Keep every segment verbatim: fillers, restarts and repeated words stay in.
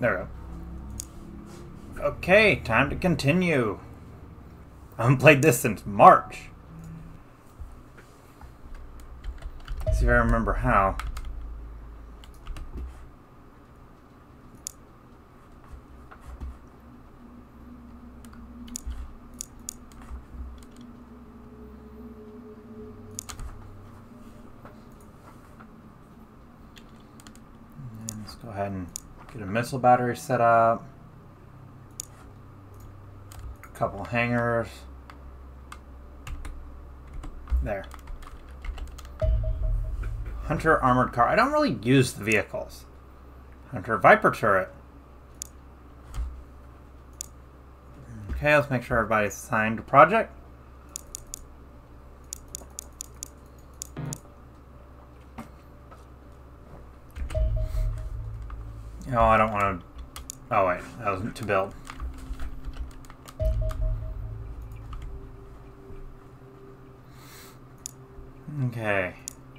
There we go. Okay, time to continue. I haven't played this since March. Let's see if I remember how. And let's go ahead and get a missile battery set up. A couple hangars. There. Hunter armored car. I don't really use the vehicles. Hunter Viper turret. Okay, let's make sure everybody's assigned to project. Oh, I don't want to... Oh, wait. That was to build. Okay.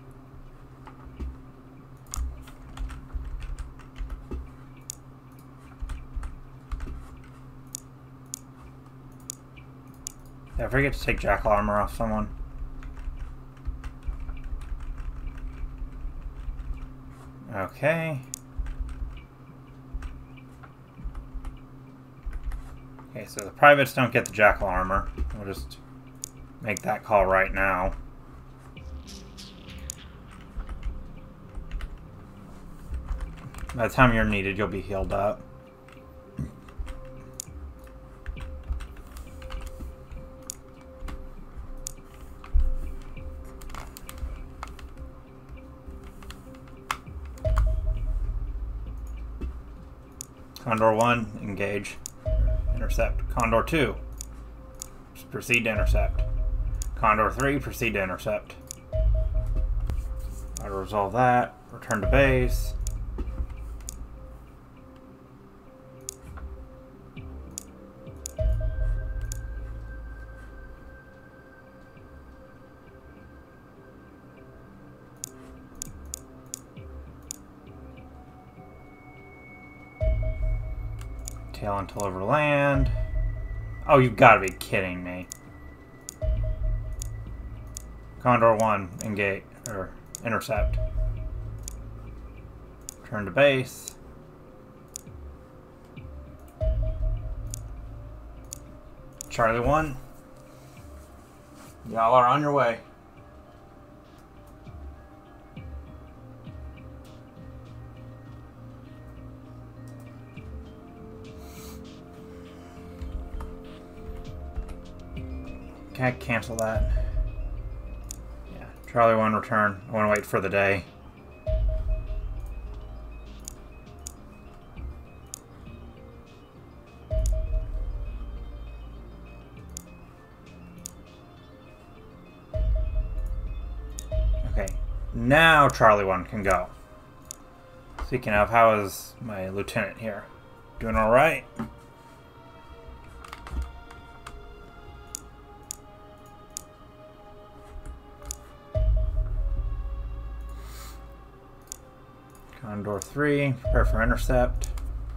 Did I forget to take jackal armor off someone? Okay. Okay, so the privates don't get the jackal armor. We'll just make that call right now. By the time you're needed, you'll be healed up. Condor one, engage. Intercept. Condor two, proceed to intercept. Condor three, proceed to intercept. I'll resolve that. Return to base. Tail until over land. Oh, you've got to be kidding me. Condor one, engage, or intercept. Return to base. Charlie one. Y'all are on your way. Can I cancel that? Yeah, Charlie one return. I want to wait for the day. Okay, now Charlie one can go. Speaking of, how is my lieutenant here? Doing all right? Condor three, prepare for intercept.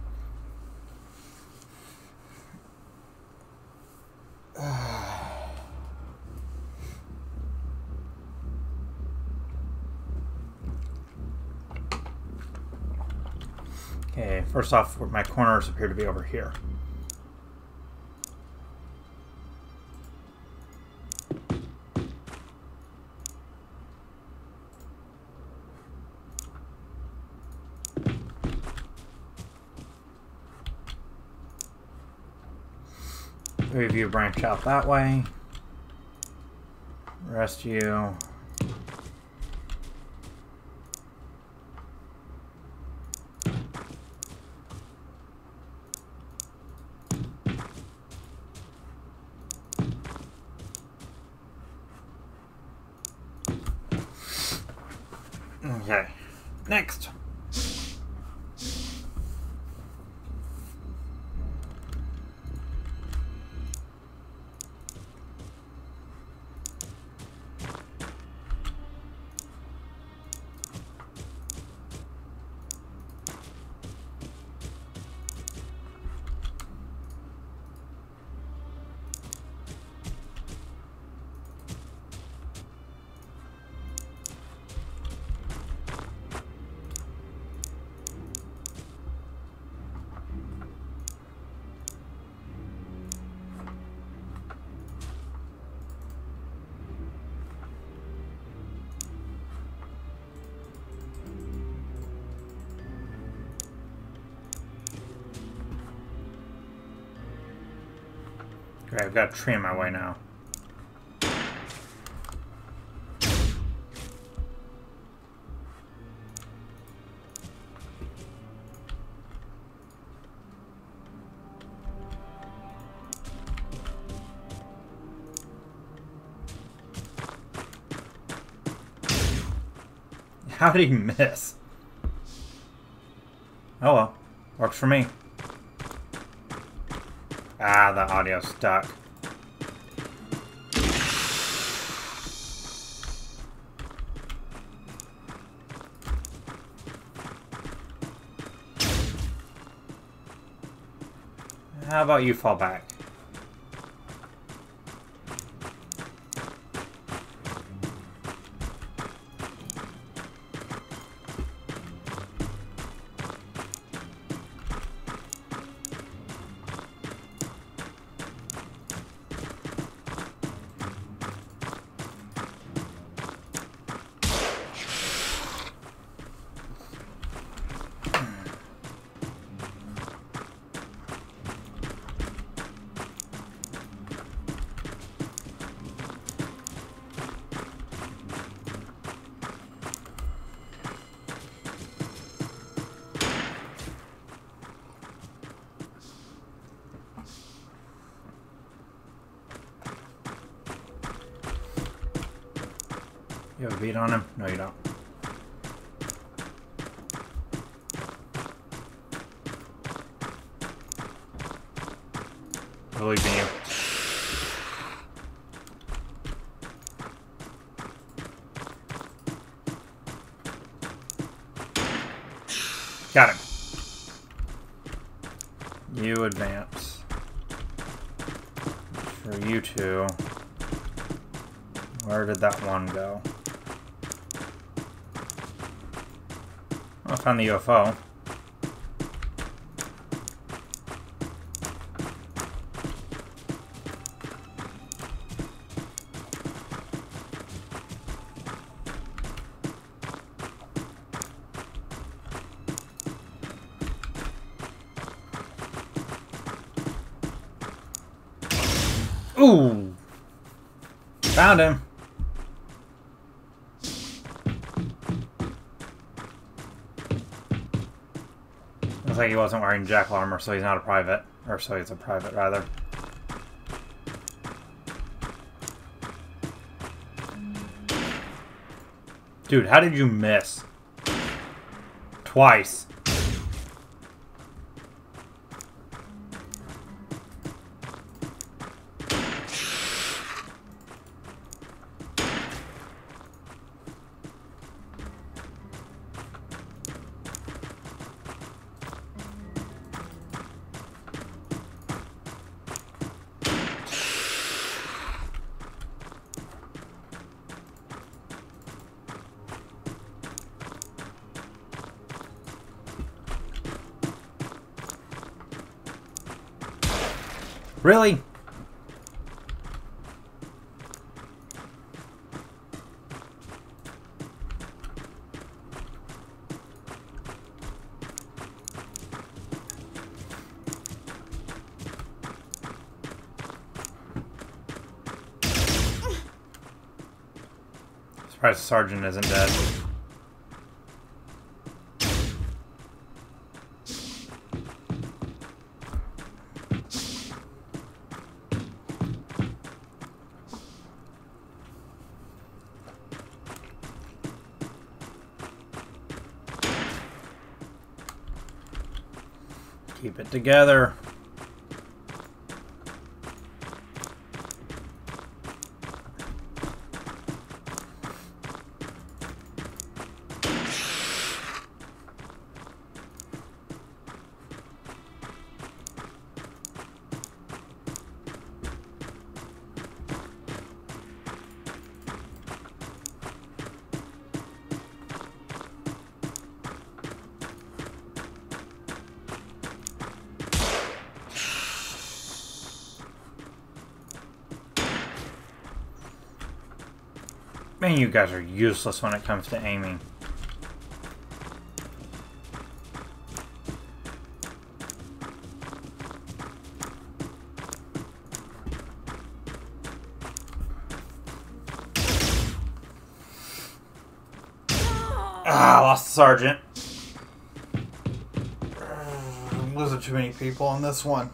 Okay, first off, my corners appear to be over here. Three of you branch out that way. The rest of you. Okay, next. Okay, I've got a tree in my way now. How did he miss? Oh well. Works for me. Ah, the audio's stuck. How about you fall back? You have a beat on him? No, you don't. I believe in you. Got him. You advance. For you two. Where did that one go? I found the U F O. Ooh! Found him. Looks like he wasn't wearing jackal armor, so he's not a private. Or so he's a private, rather. Dude, how did you miss? Twice. Really? Surprised the sergeant isn't dead. Keep it together. Man, you guys are useless when it comes to aiming. lost the sergeant. I'm losing too many people on this one.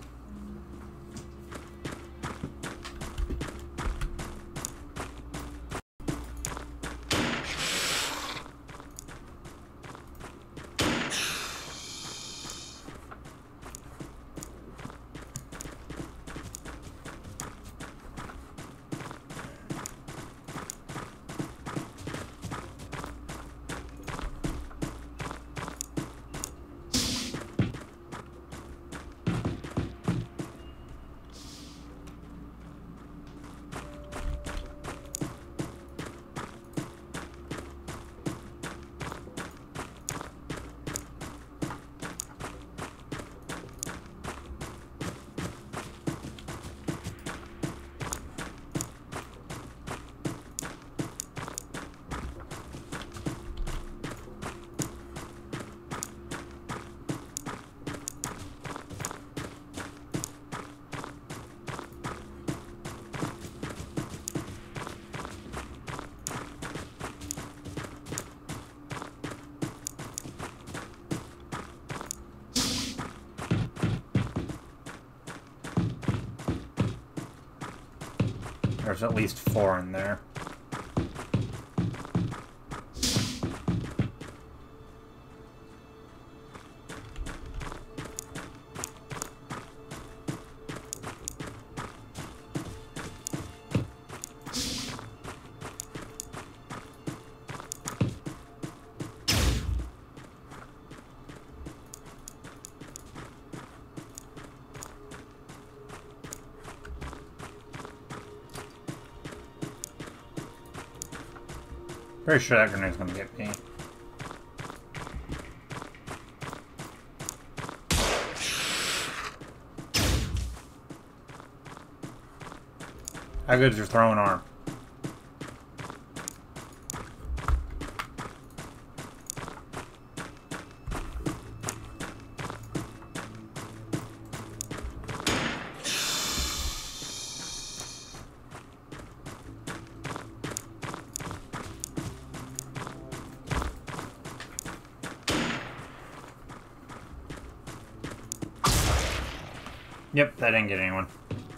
There's at least four in there. Pretty sure that grenade's gonna get me. How good is your throwing arm? Yep, that didn't get anyone.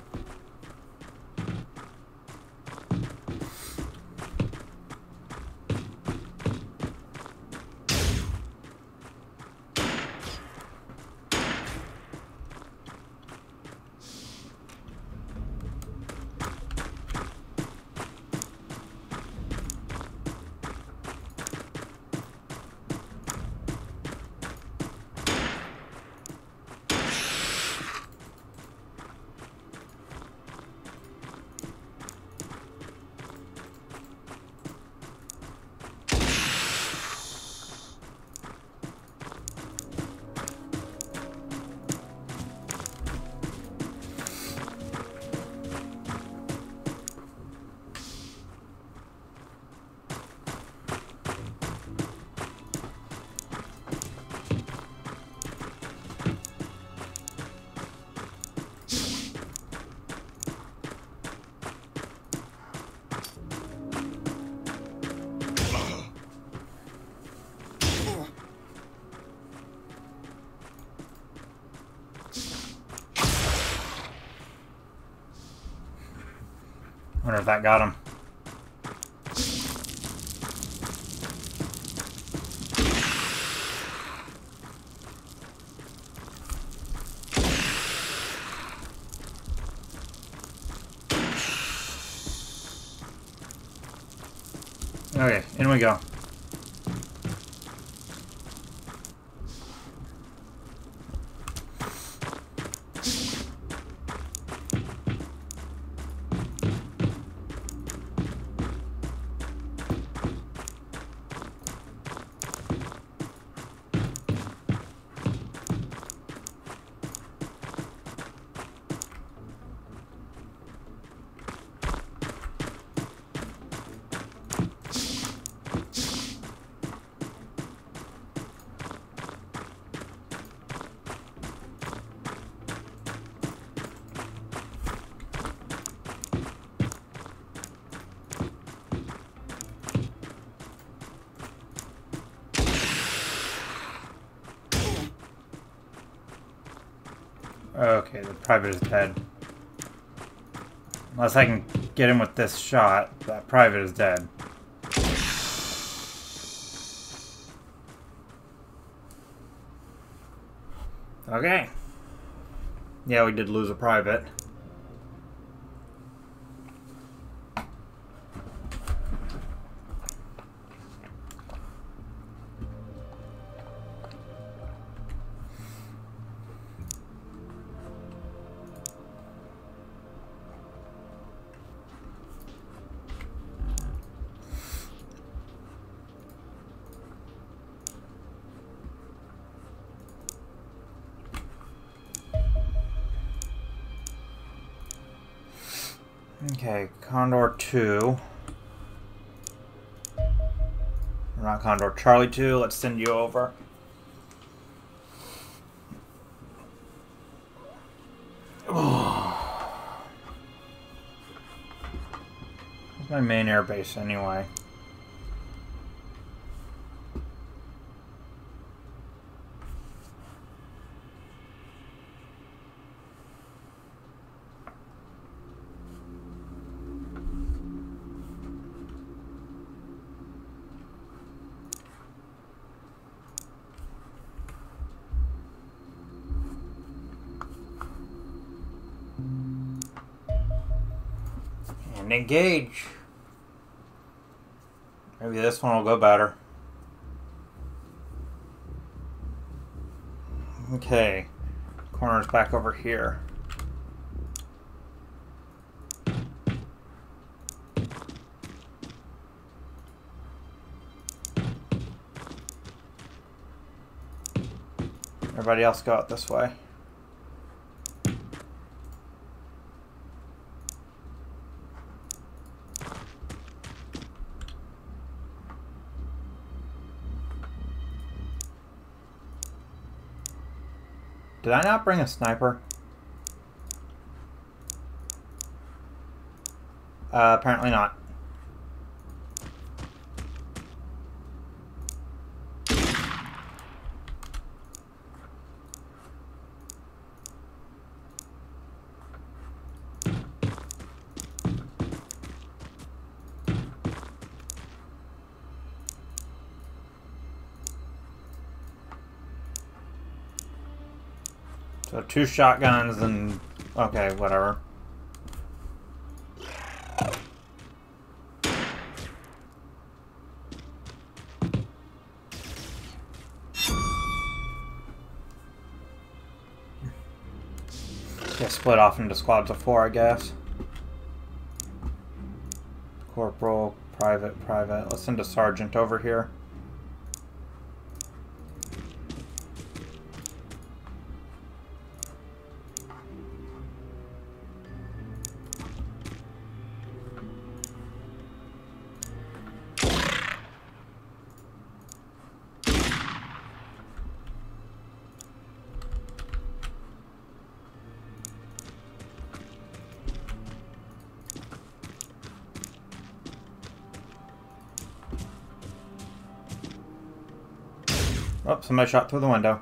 Wonder if that got him. Okay, in we go. Okay, the private is dead. Unless I can get him with this shot, that private is dead. Okay. Yeah, we did lose a private. Okay, Condor two. Or not Condor, Charlie two. Let's send you over. Where's my main air base anyway? And engage. Maybe this one will go better. Okay. Corner's back over here. Everybody else go out this way. Did I not bring a sniper? Uh, apparently not. So two shotguns and... okay, whatever. Yeah, split off into squads of four, I guess. Corporal, private, private. Let's send a sergeant over here. Oh, somebody shot through the window.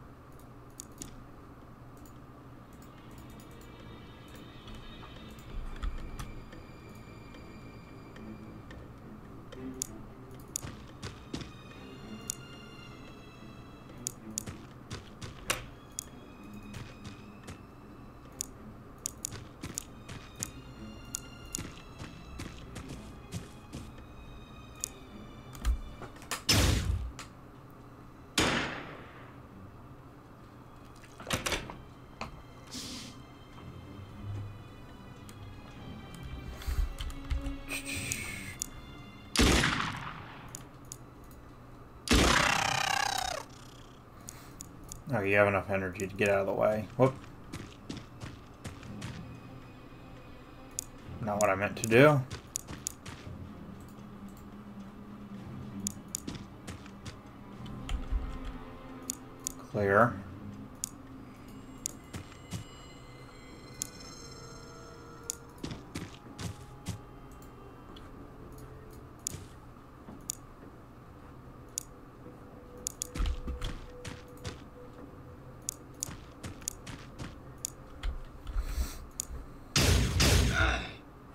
Oh, you have enough energy to get out of the way. Whoop. Not what I meant to do. Clear.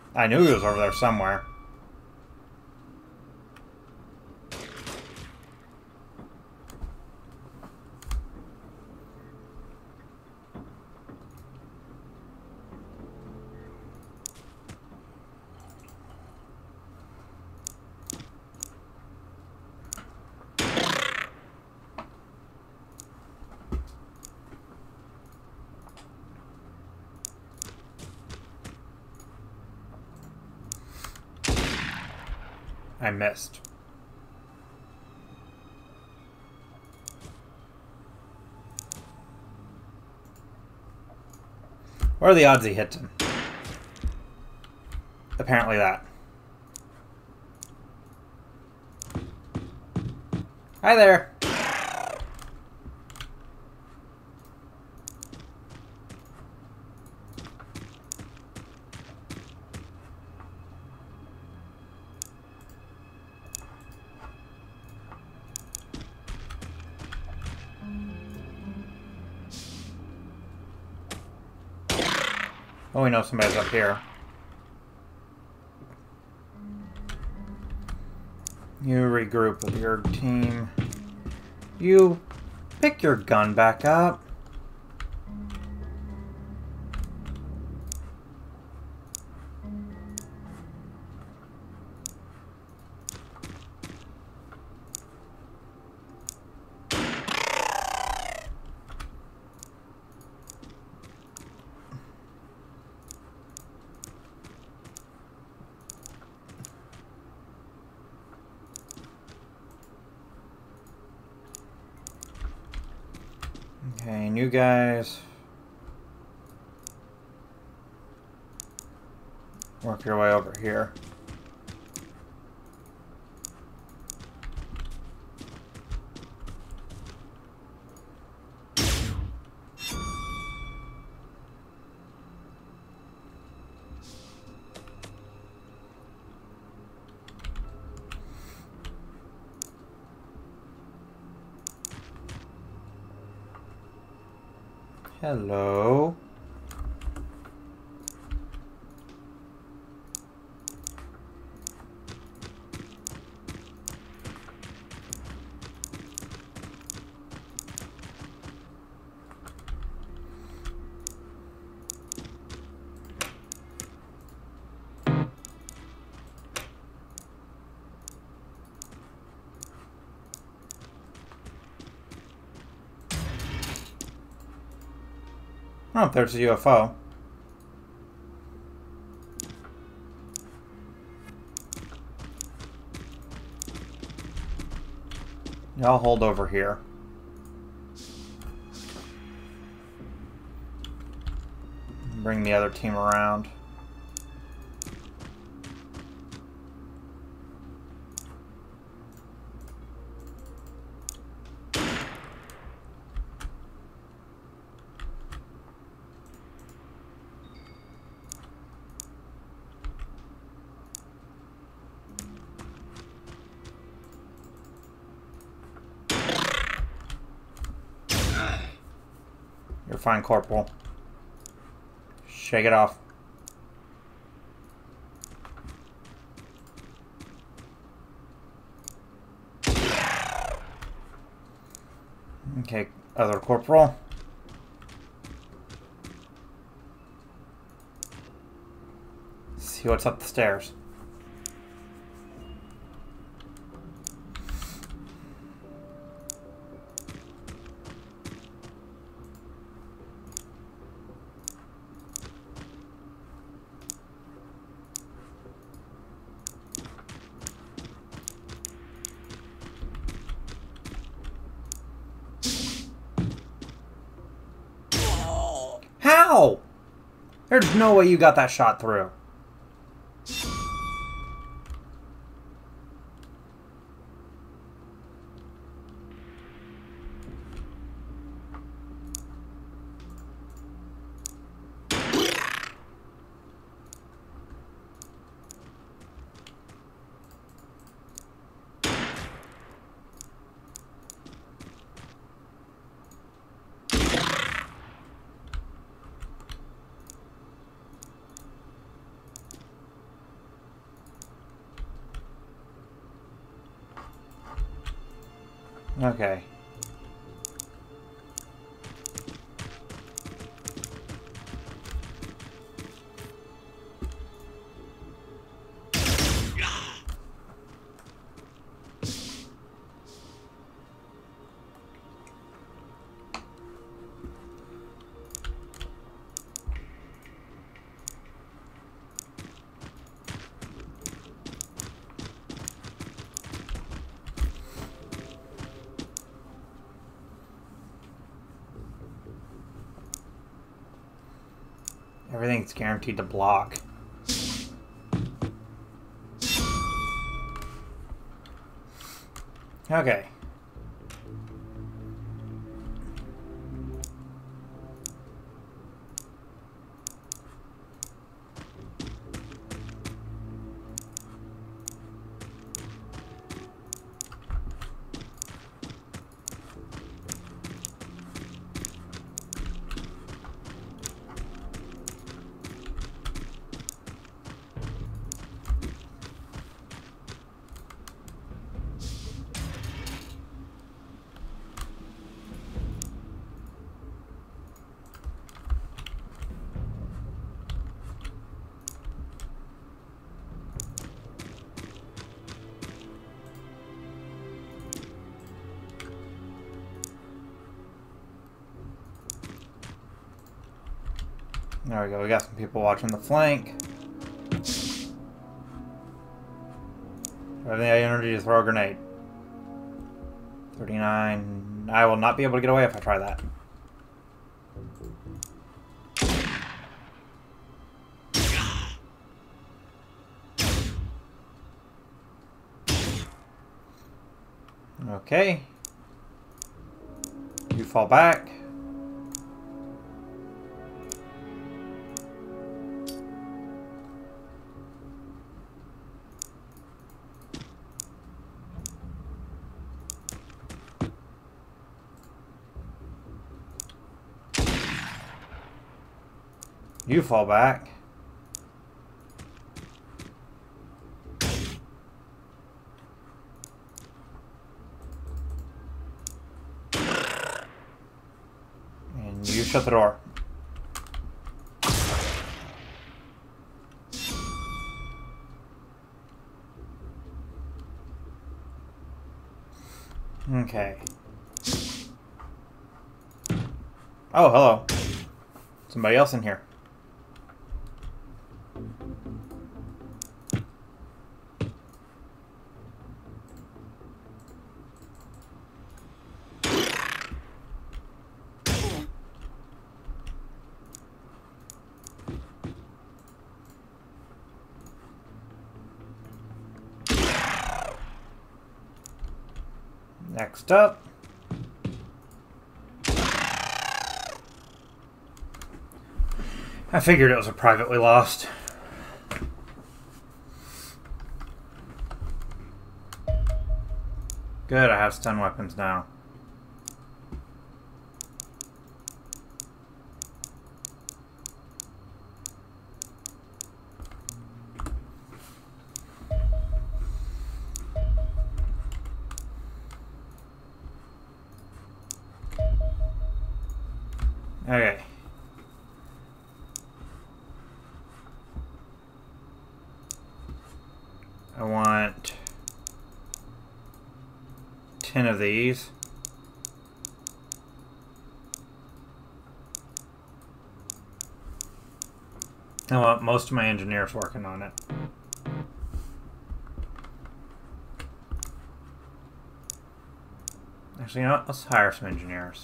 I knew he was over there somewhere. I missed. What are the odds he hits him? Apparently that. Hi there. Oh, we know somebody's up here. You regroup with your team. You pick your gun back up. Okay, and you guys work your way over here. Hello. Oh, there's a U F O. Y'all hold over here. Bring the other team around. You're fine, Corporal. Shake it off. Okay, other Corporal. See what's up the stairs. How? There's no way you got that shot through. Okay. Everything's guaranteed to block. Okay. There we go, we got some people watching the flank. I have the energy to throw a grenade. thirty-nine. I will not be able to get away if I try that. Okay. You fall back. You fall back. And you shut the door. Okay. Oh, hello. Somebody else in here. Next up. I figured it was a privately lost. Good, I have stun weapons now. Okay. I want ten of these. I want most of my engineers working on it. Actually, you know what? Let's hire some engineers.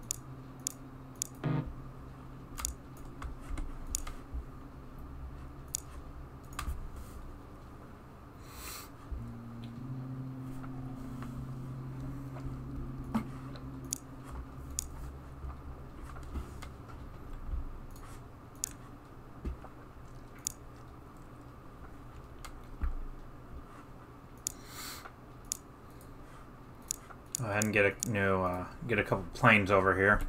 Go ahead and get a new, uh, get a couple planes over here.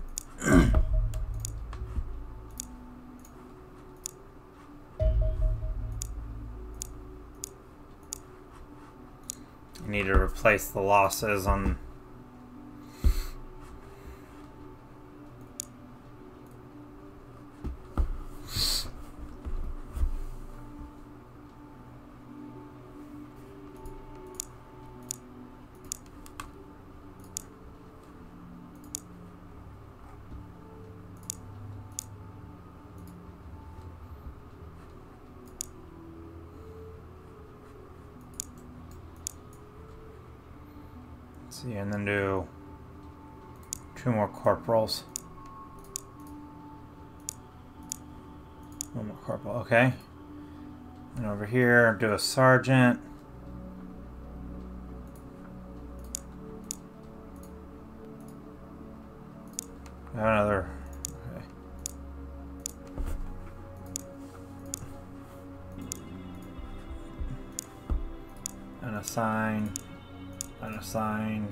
I need to replace the losses on see, and then do two more corporals. One more corporal, okay. And over here, do a sergeant. Another. Okay. Unassign. Unassign.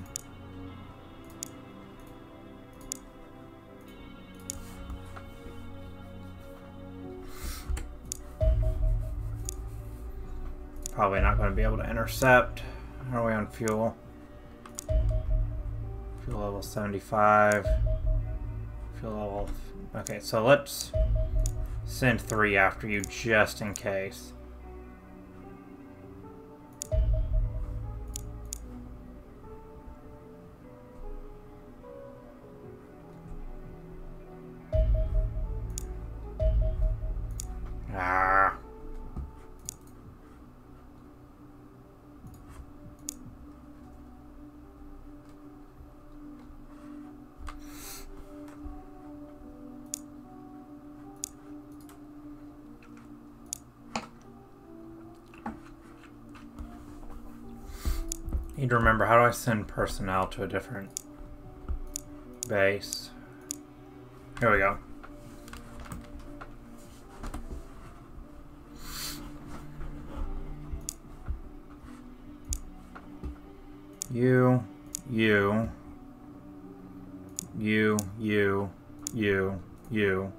Probably not going to be able to intercept. How are we on fuel? Fuel level seventy-five. Fuel level. Okay, so let's send three after you just in case. Ah. Need to remember, how do I send personnel to a different base? Here we go. You, you, you, you, you, you.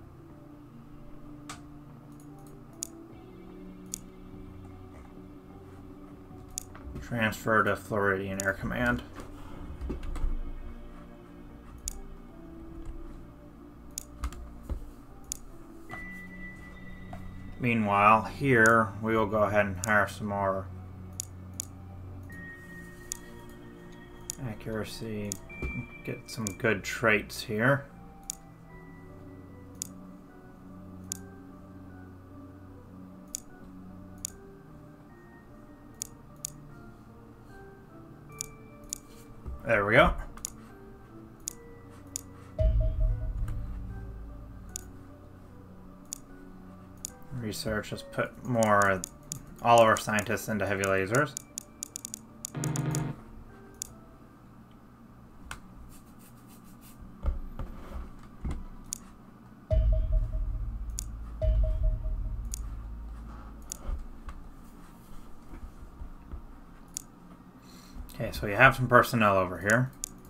Transfer to Floridian Air Command. Meanwhile, here we will go ahead and hire some more accuracy, get some good traits here. There we go. Research, let's put more, all of our scientists into heavy lasers. Okay, so we have some personnel over here.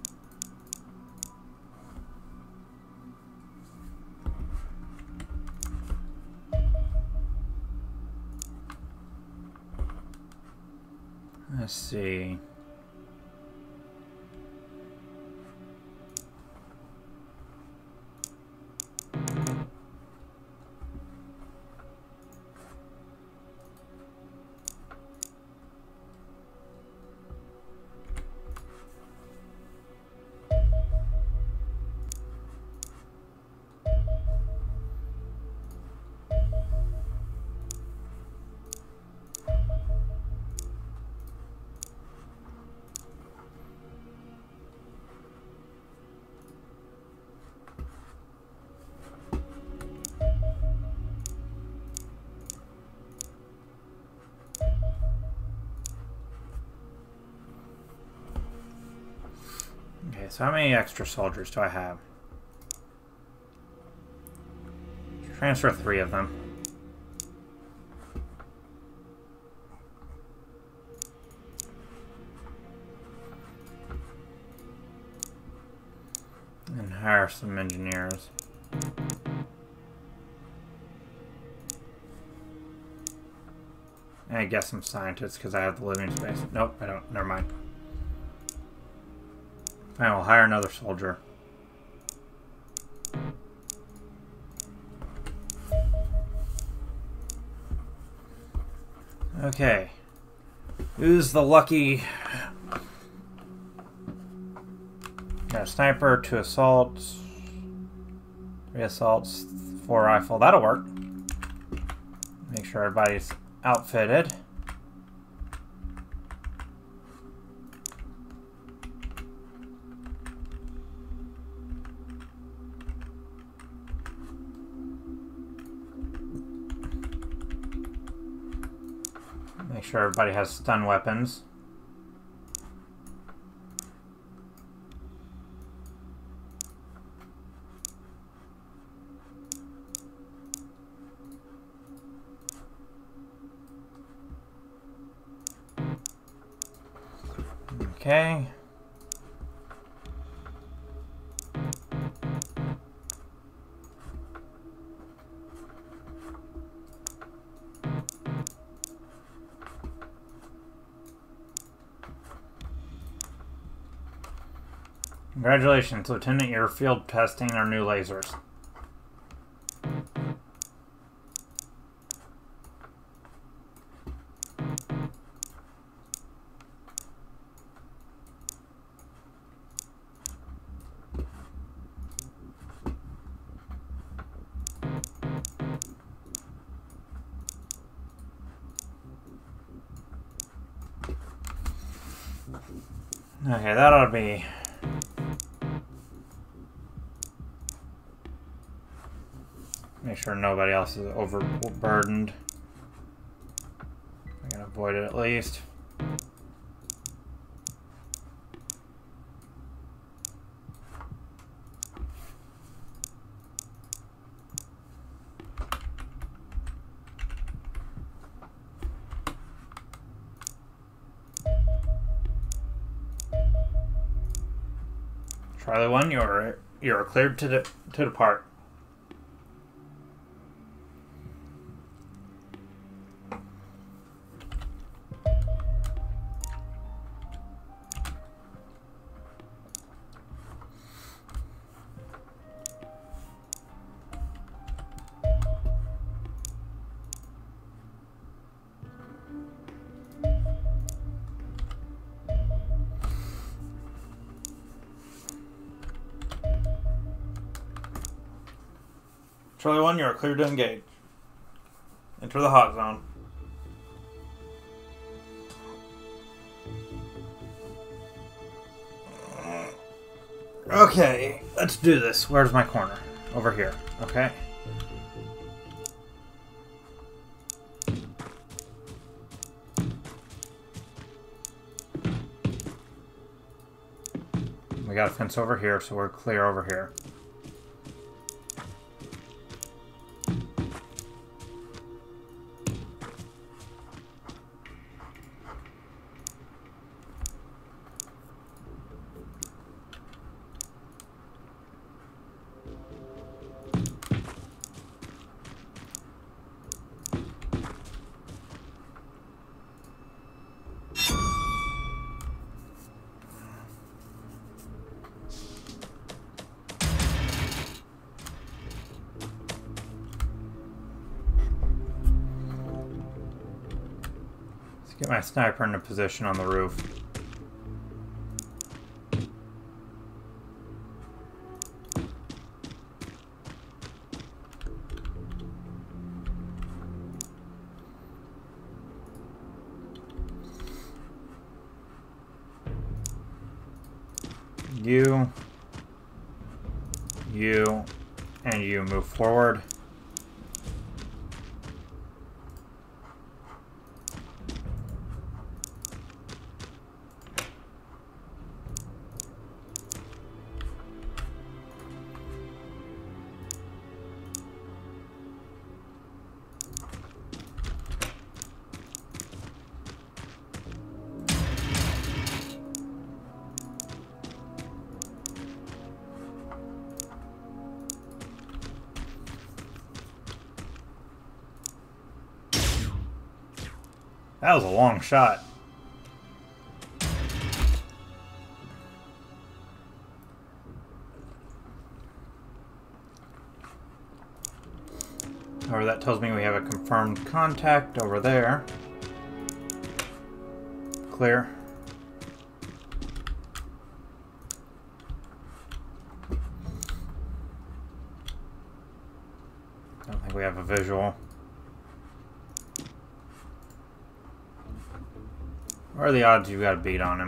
Let's see. Okay, so how many extra soldiers do I have? Transfer three of them. And hire some engineers. And I guess some scientists because I have the living space. Nope, I don't. Never mind. Fine, we'll hire another soldier. Okay. Who's the lucky... Got a sniper, two assaults, three assaults, four rifle. That'll work. Make sure everybody's outfitted. Make sure everybody has stun weapons. Okay. Congratulations, Lieutenant. You're field testing our new lasers. Okay, that ought to be... Make sure nobody else is overburdened. I can avoid it at least. Charlie one, you're you're cleared to de to depart. Charlie one, you are cleared to engage. Enter the hot zone. Okay, let's do this. Where's my corner? Over here. Okay. We got a fence over here, so we're clear over here. Get my sniper in a position on the roof. You, you, and you move forward. That was a long shot. However, that tells me we have a confirmed contact over there. Clear. I don't think we have a visual. What are the odds you got a beat on him?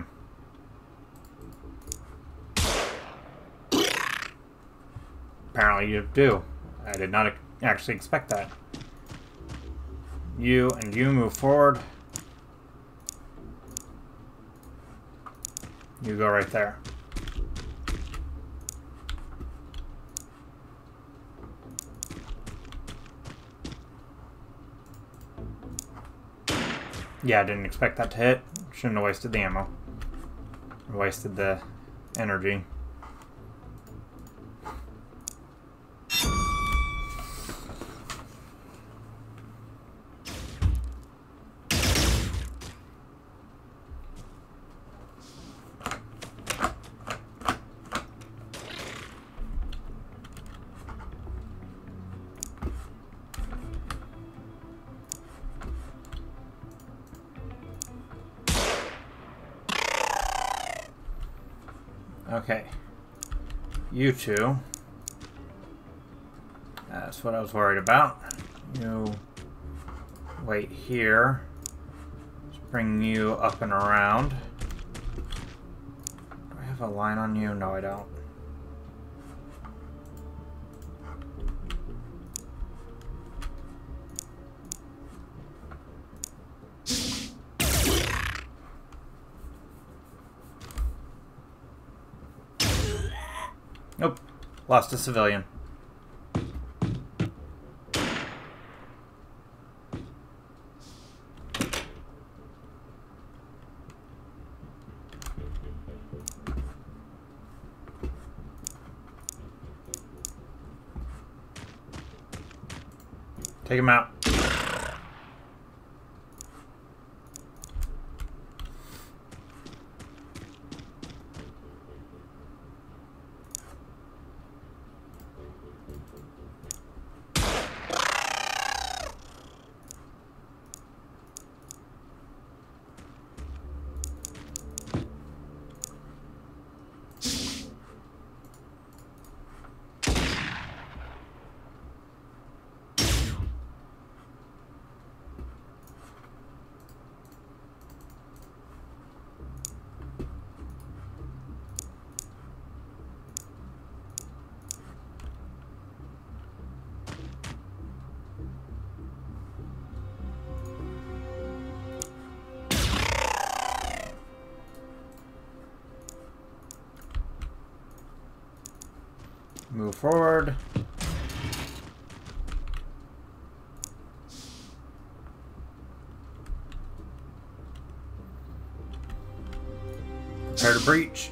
Apparently you do. I did not actually expect that. You and you move forward. You go right there. Yeah, I didn't expect that to hit. Shouldn't have wasted the ammo. Or wasted the energy. Okay, you two. That's what I was worried about. You wait here. Let's bring you up and around. Do I have a line on you? No, I don't. Nope. Lost a civilian. Take him out. Move forward. Prepare to breach.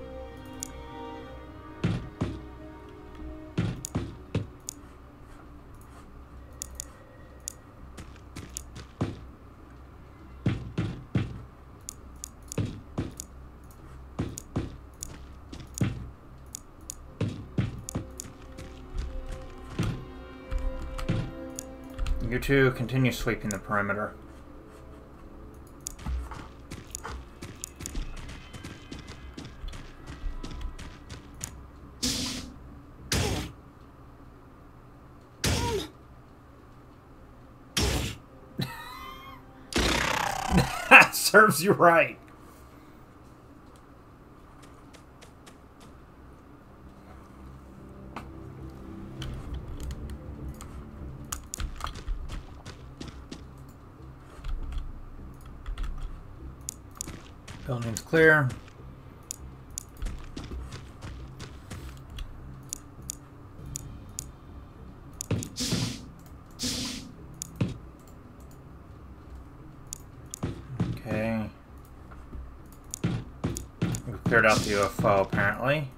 You two continue sweeping the perimeter. That serves you right. Building's clear. Okay. We've cleared out the U F O apparently.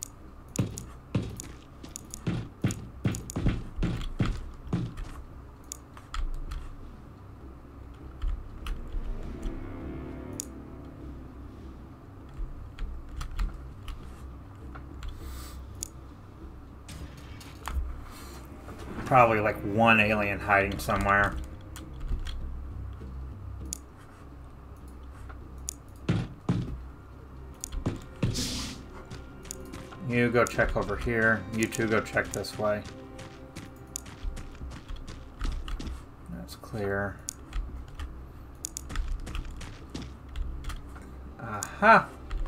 Probably like one alien hiding somewhere. You go check over here. You two go check this way. That's clear. Aha!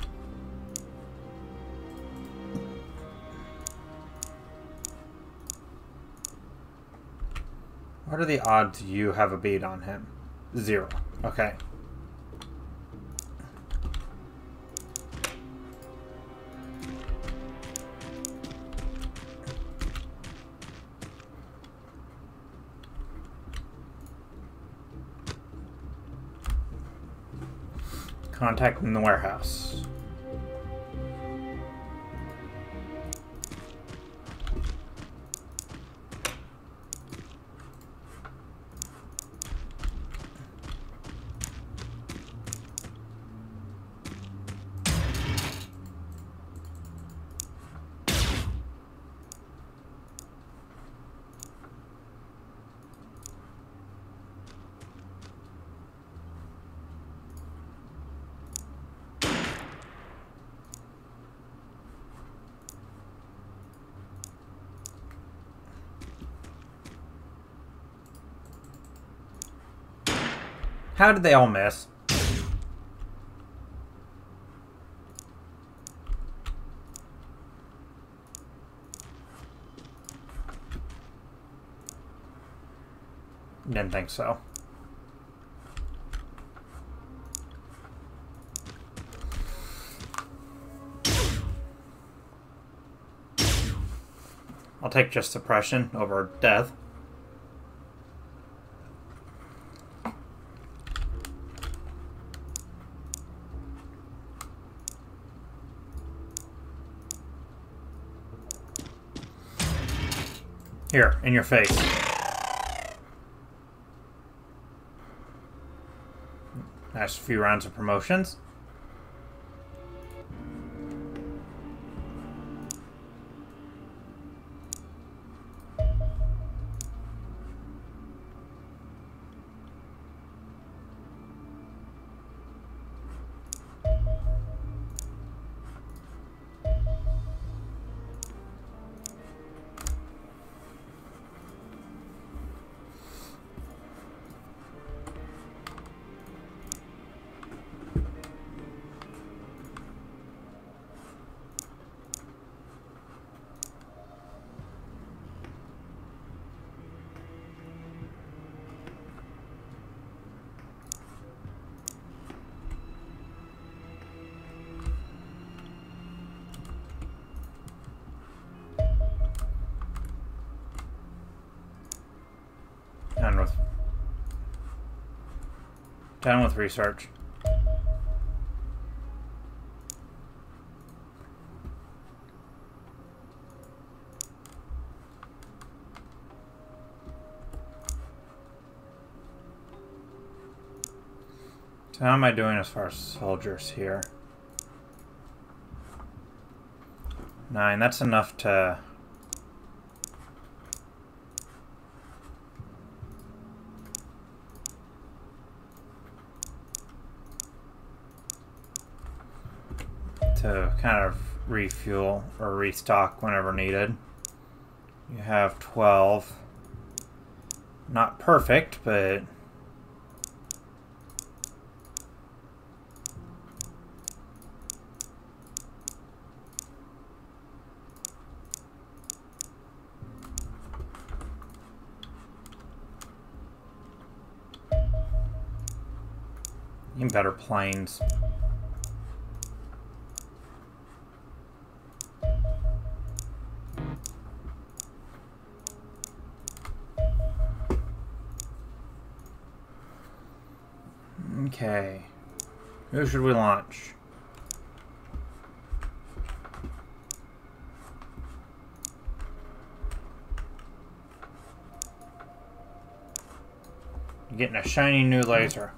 What are the odds you have a bead on him? Zero. Okay. Contact in the warehouse. How did they all miss? Didn't think so. I'll take just suppression over death. Here, in your face. Nice few rounds of promotions. Done with done with research. So how am I doing as far as soldiers here? Nine, that's enough to to kind of refuel or restock whenever needed. You have twelve. Not perfect, but even better planes. Okay, who should we launch? Getting a shiny new laser.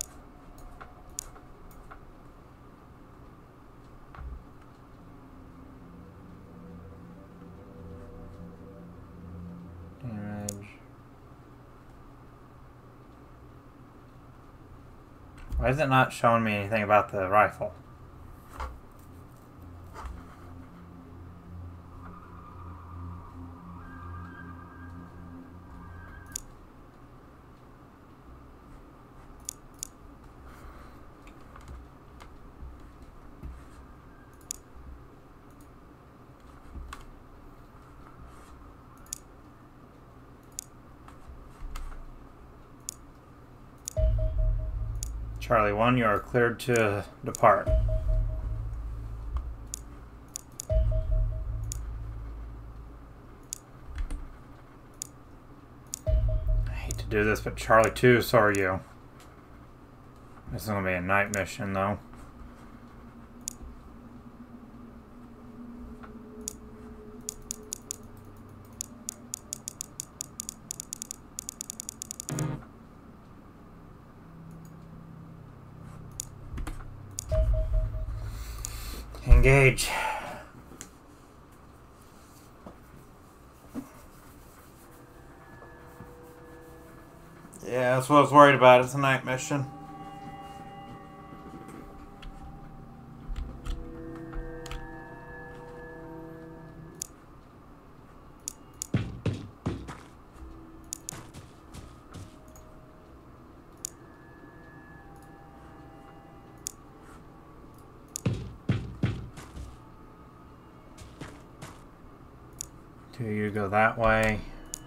Why is it not showing me anything about the rifle? Charlie one, you are cleared to depart. I hate to do this, but Charlie two, so are you. This is going to be a night mission, though. engage. Yeah, that's what I was worried about. It's a night mission. Do you go that way?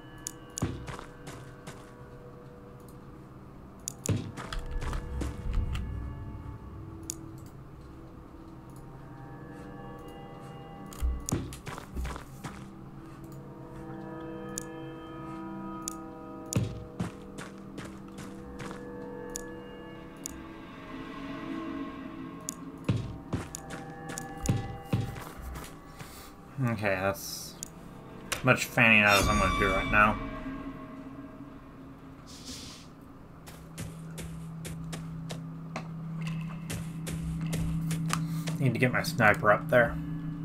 Okay, that's as much fanning out as I'm going to do right now. Need to get my sniper up there.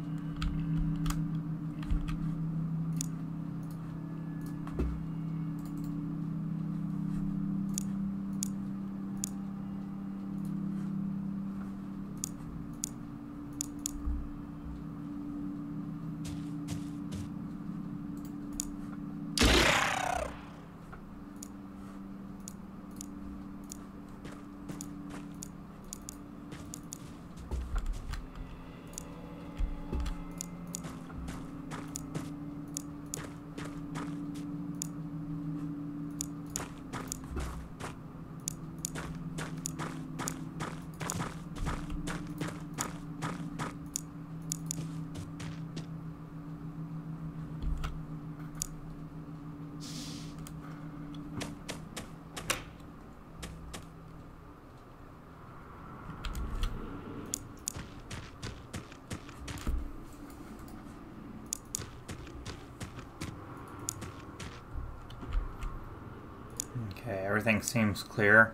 Okay, everything seems clear.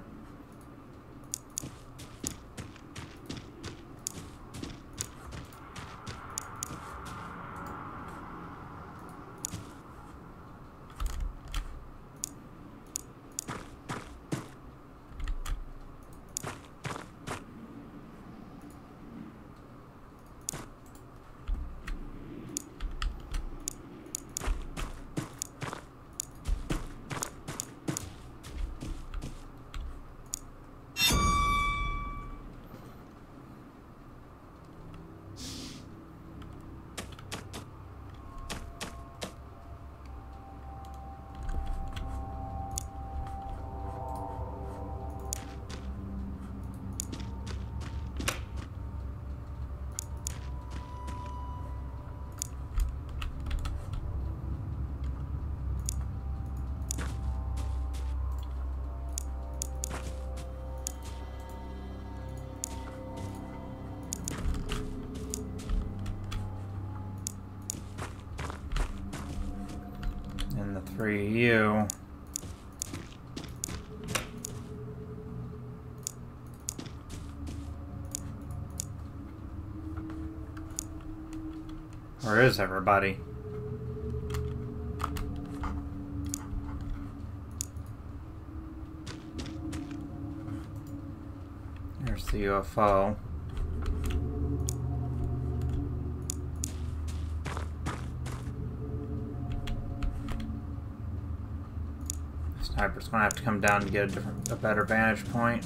And the three of you. Where is everybody? There's the U F O. Sniper's gonna have to come down to get a different, a better vantage point.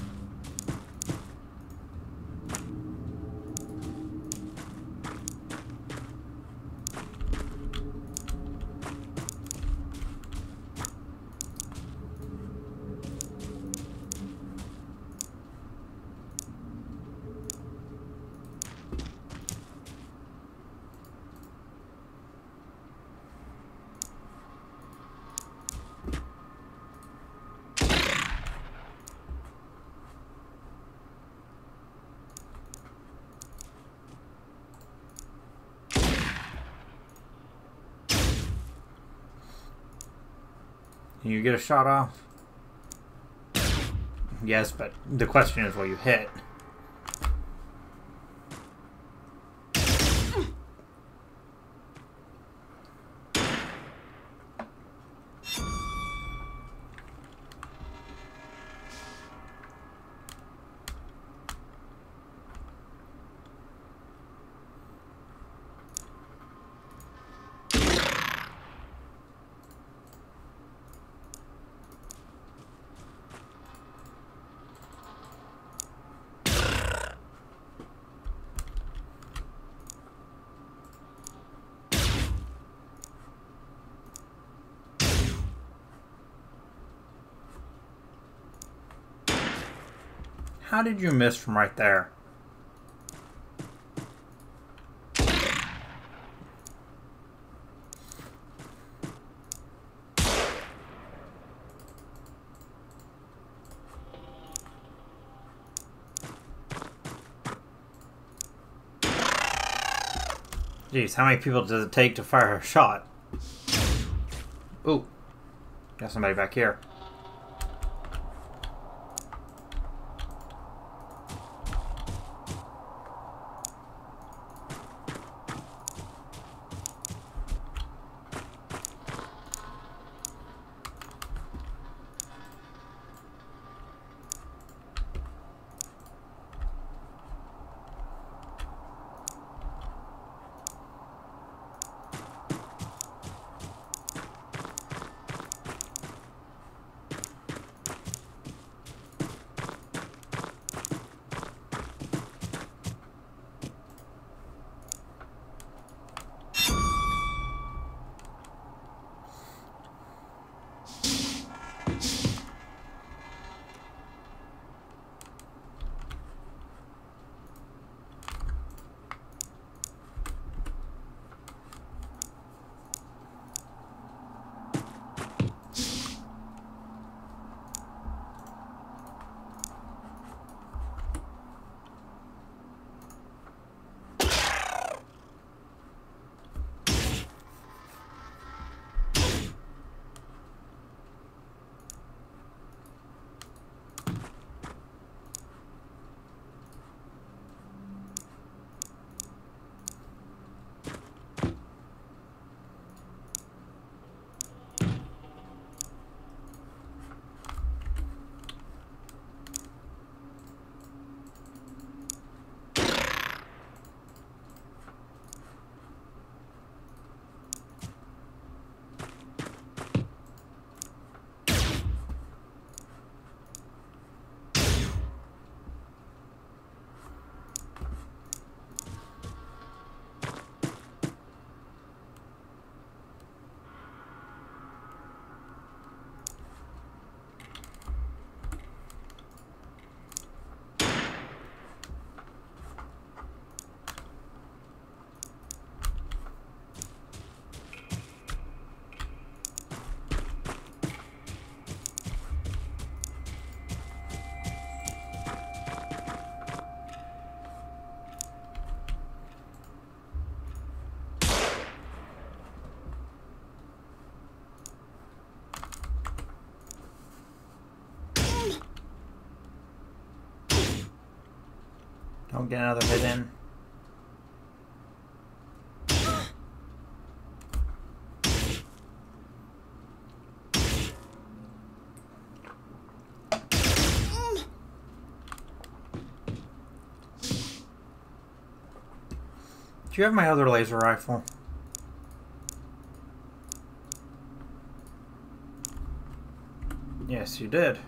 Can you get a shot off? Yes, but the question is, will you hit? How did you miss from right there? Jeez, how many people does it take to fire a shot? Ooh, got somebody back here. Don't get another hit in. Do you have my other laser rifle? Yes, you did.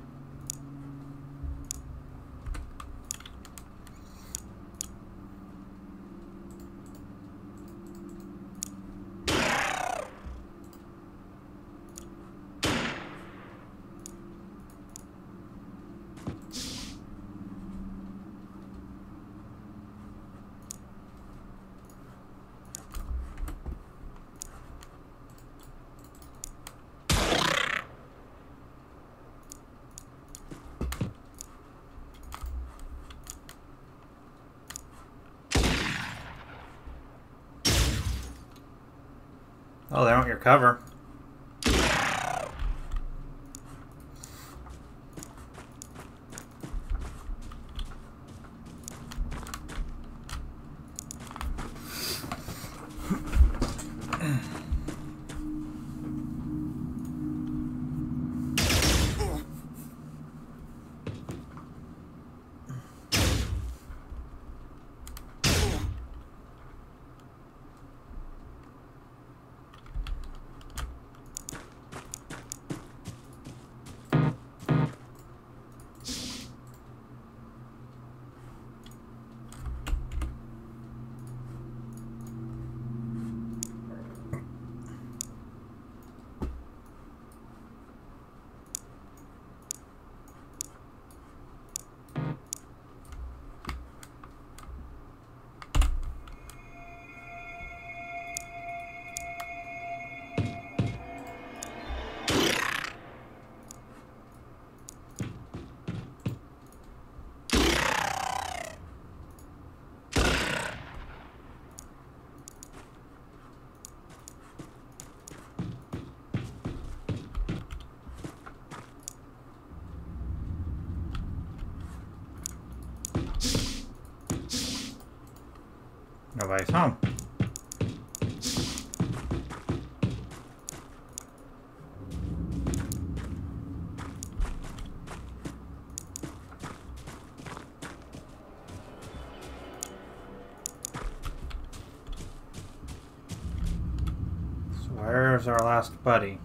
Oh, they want your cover. Nobody's home. So where's our last buddy?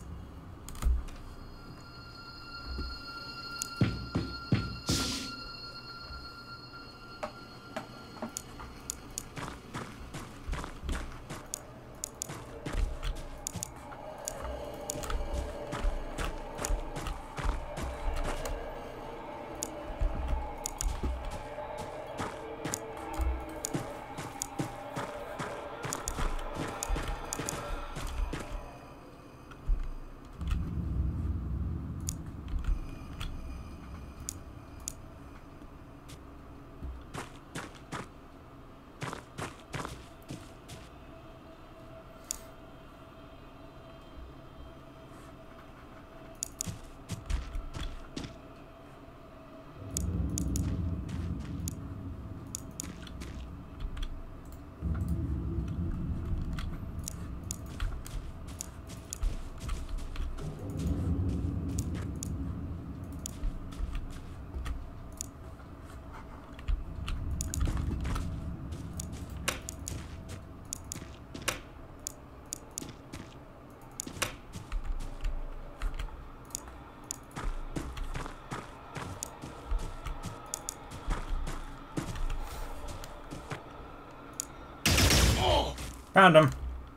Found him.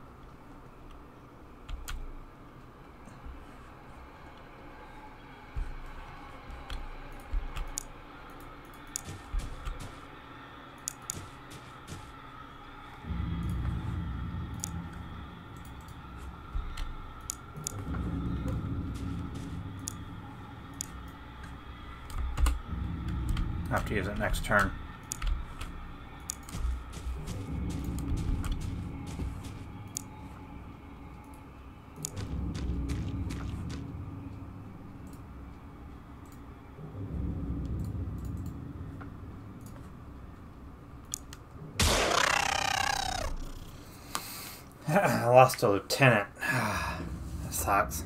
Have to use it next turn. I lost a lieutenant. That sucks.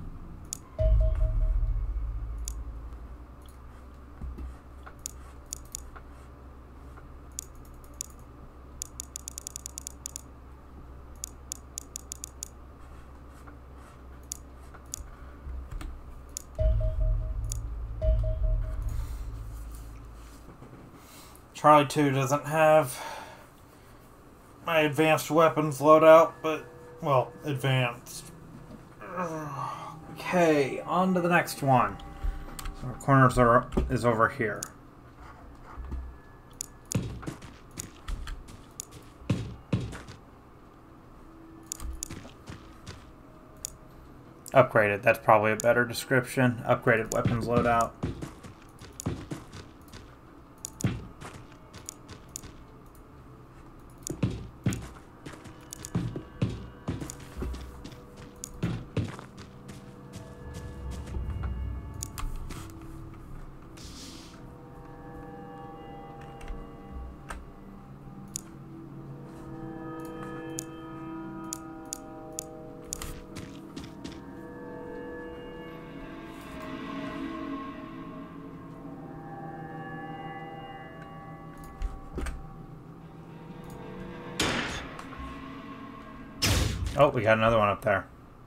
Charlie two doesn't have my advanced weapons loadout, but, well, advanced. Okay, on to the next one. So our corners are is over here. Upgraded, that's probably a better description. Upgraded weapons loadout. Oh, we got another one up there.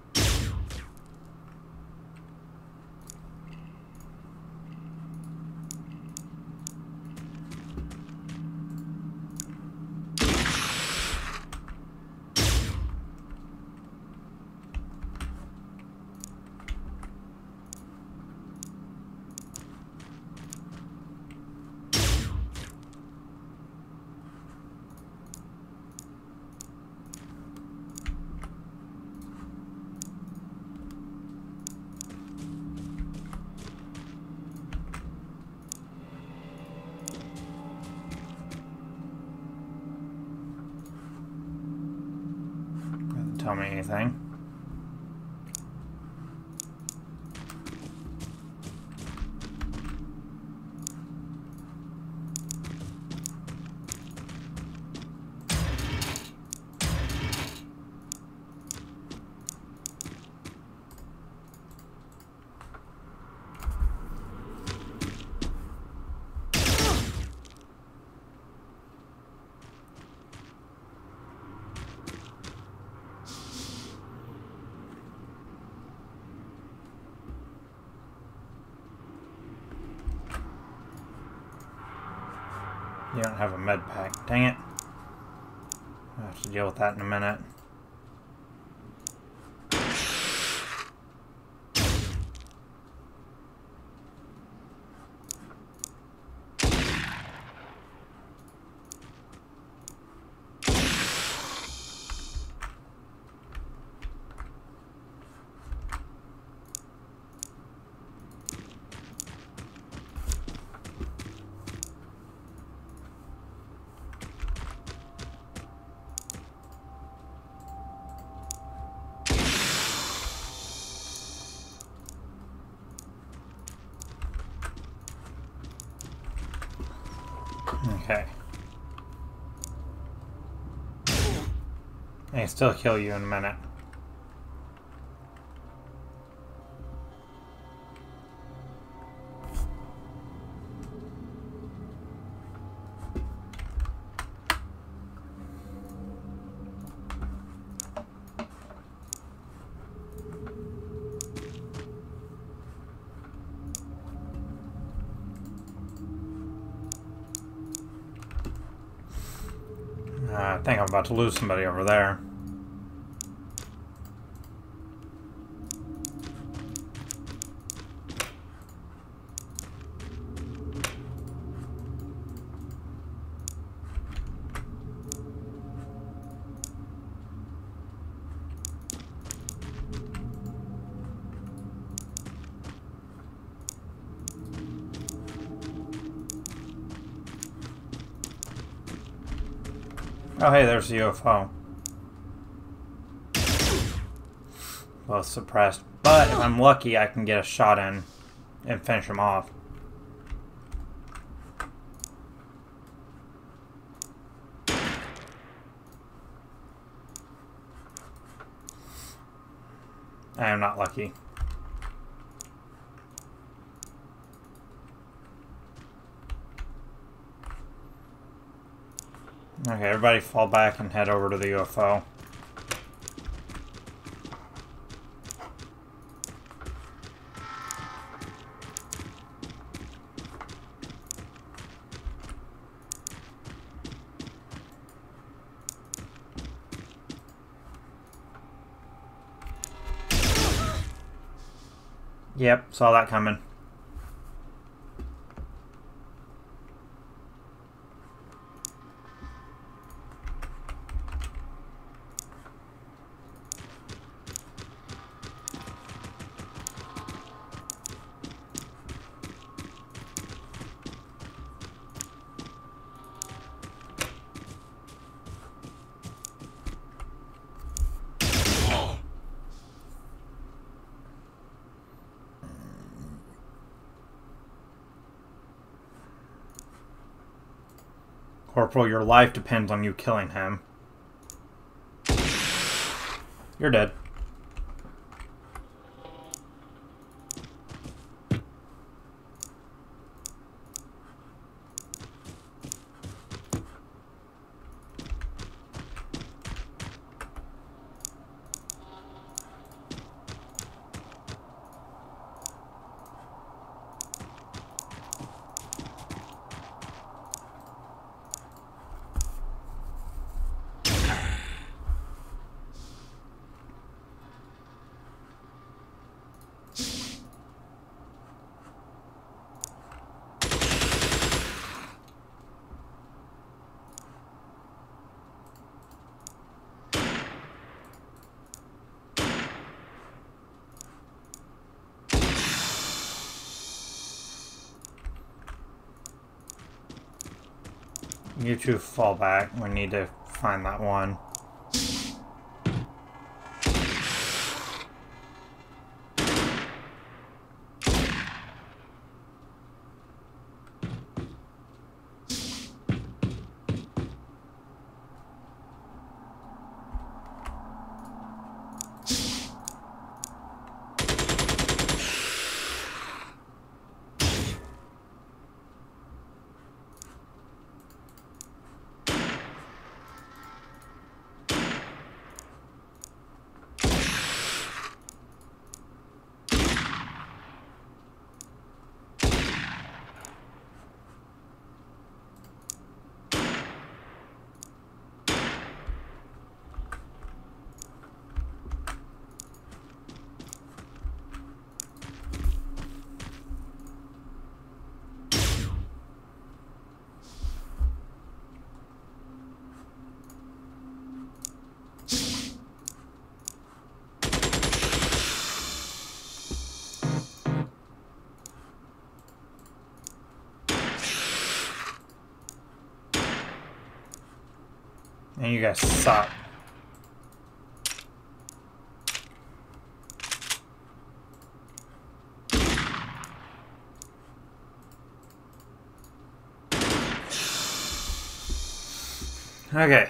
Tell me anything. You don't have a med pack. Dang it. I'll have to deal with that in a minute. Okay. I can still kill you in a minute. Uh, I think I'm about to lose somebody over there. Oh, hey, there's the U F O. Both suppressed. But if I'm lucky, I can get a shot in and finish him off. I am not lucky. Okay, everybody fall back and head over to the U F O. Yep, saw that coming. Corporal, your life depends on you killing him. You're dead. You two fall back. We need to find that one. And you guys suck. Okay.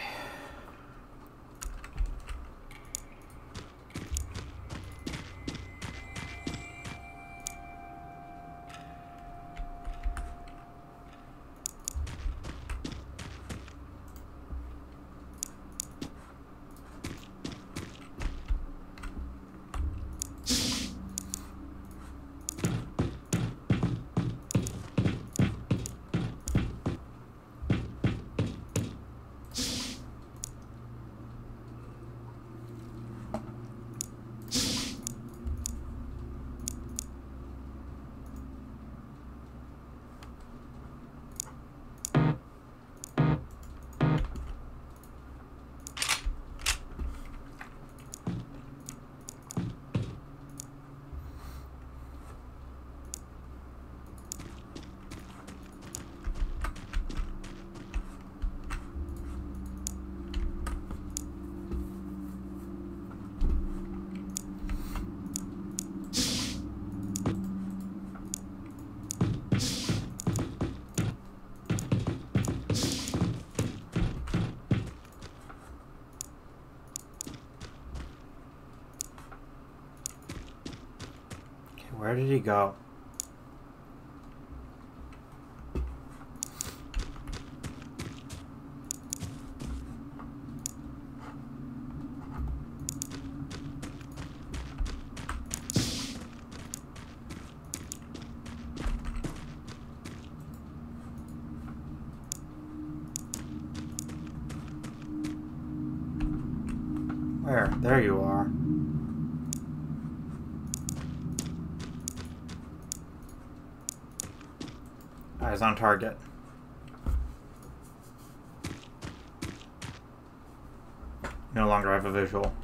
Where did he go? Where? There you are. Eyes on target. No longer have a visual.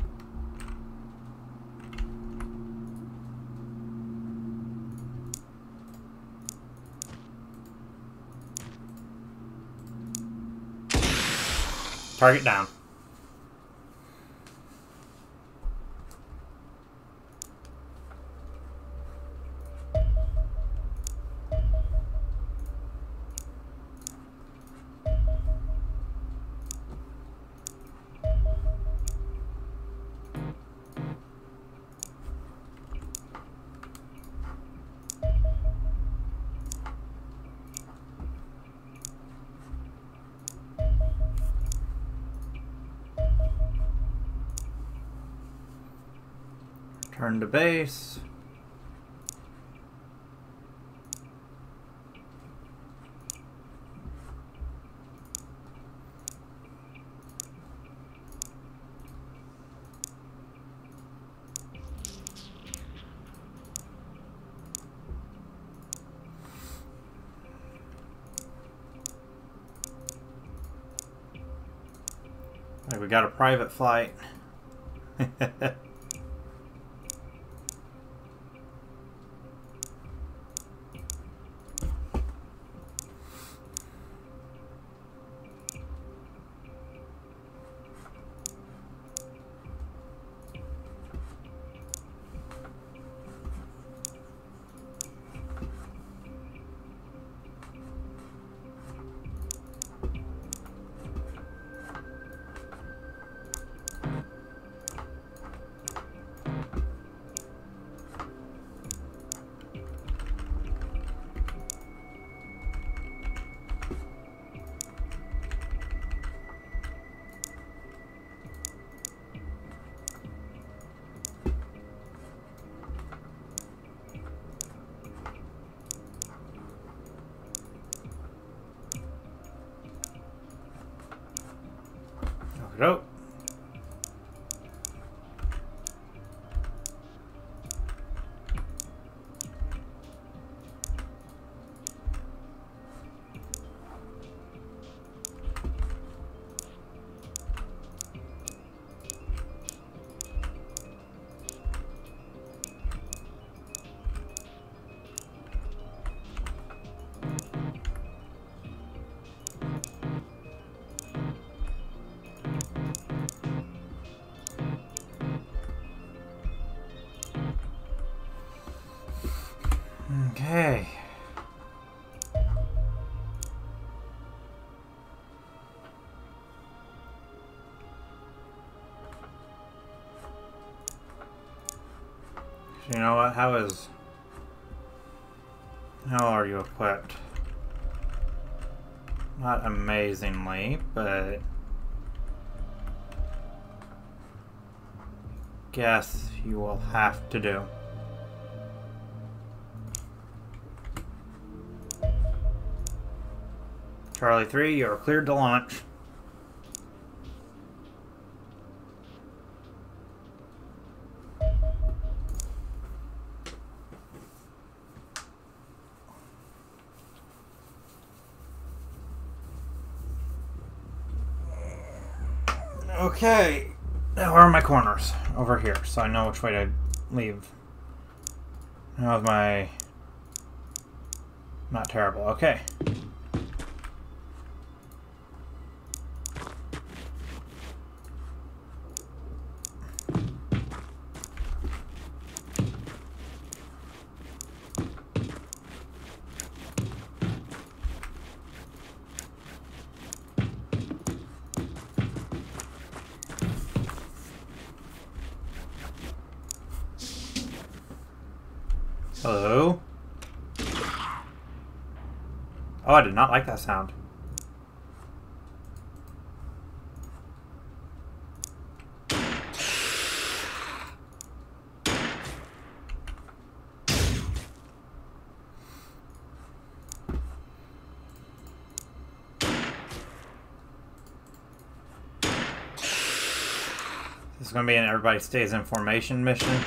Target down. Turn to base. Like we got a private flight. Nope. You know what? How is... How are you equipped? Not amazingly, but... Guess you will have to do. Charlie three, you are cleared to launch. Okay, now where are my corners? Over here, so I know which way to leave. How's my... Not terrible, okay. Hello? Oh, I did not like that sound. This is going to be an everybody stays in formation mission.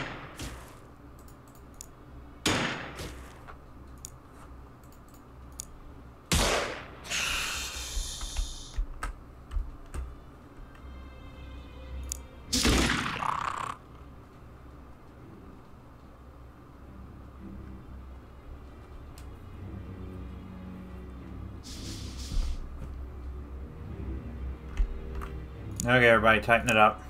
Okay, everybody, tighten it up.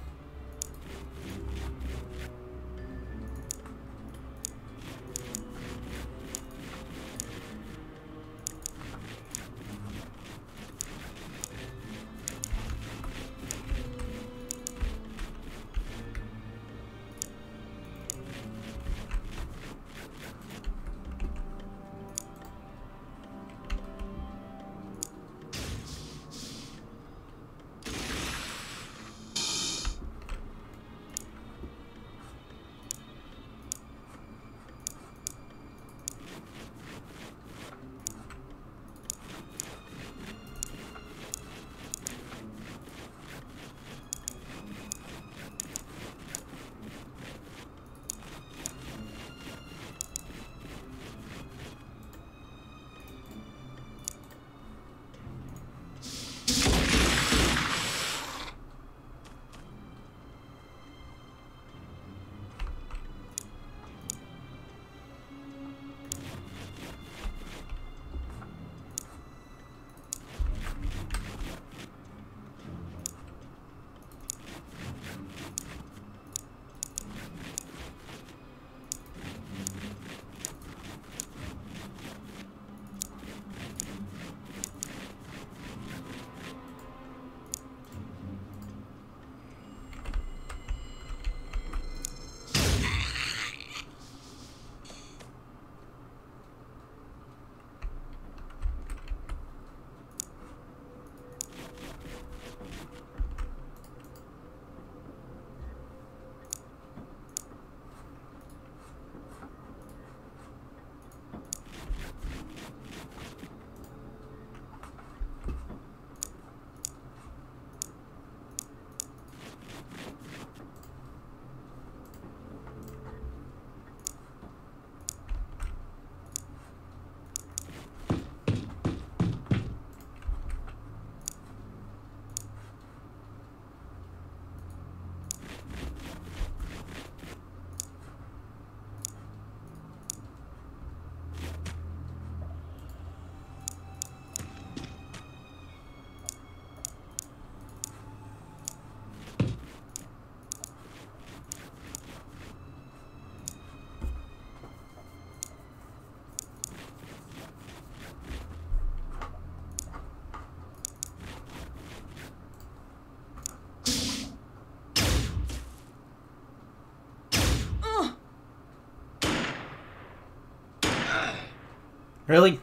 Really?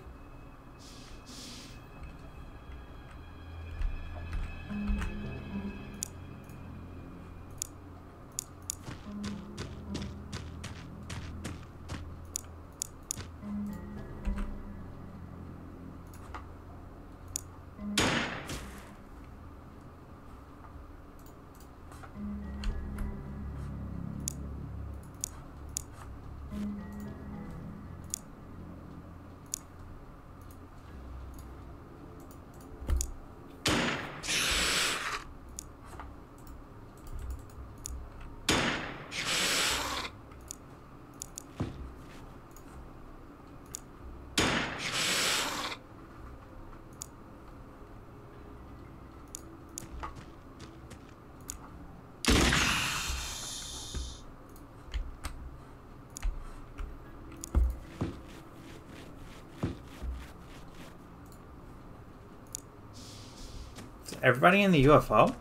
Everybody in the U F O?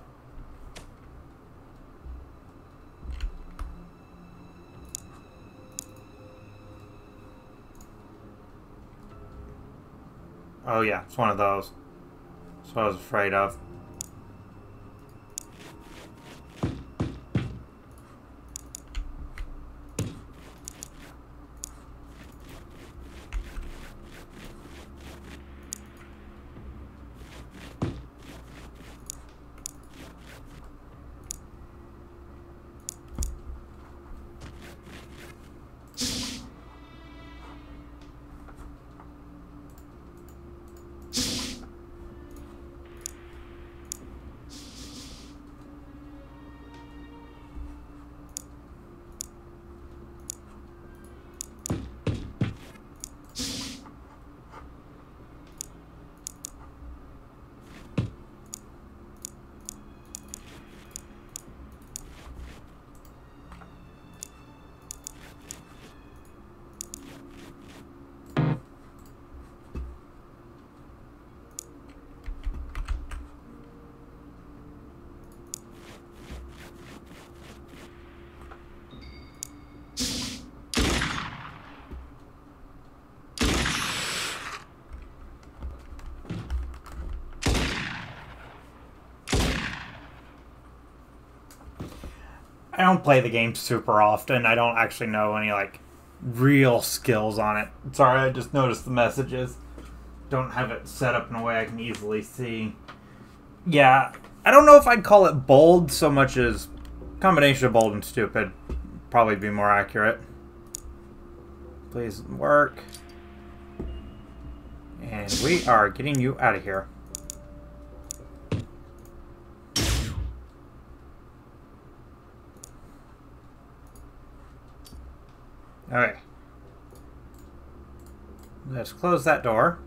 Oh yeah, it's one of those. That's what I was afraid of. I don't play the game super often. I don't actually know any, like, real skills on it. Sorry, I just noticed the messages. Don't have it set up in a way I can easily see. Yeah, I don't know if I'd call it bold so much as combination of bold and stupid. Probably be more accurate. Please work. And we are getting you out of here. Alright. Let's close that door.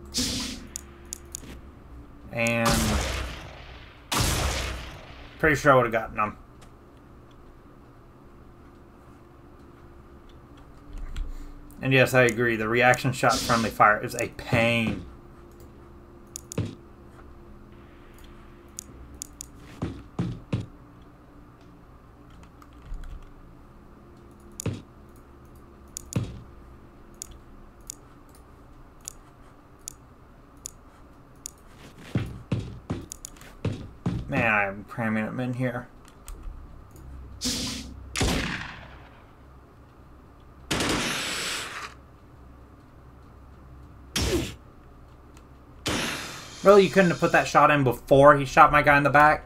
And pretty sure I would have gotten them. And yes, I agree. The reaction shot friendly fire is a pain. Man, I'm cramming them in here. Really, you couldn't have put that shot in before he shot my guy in the back?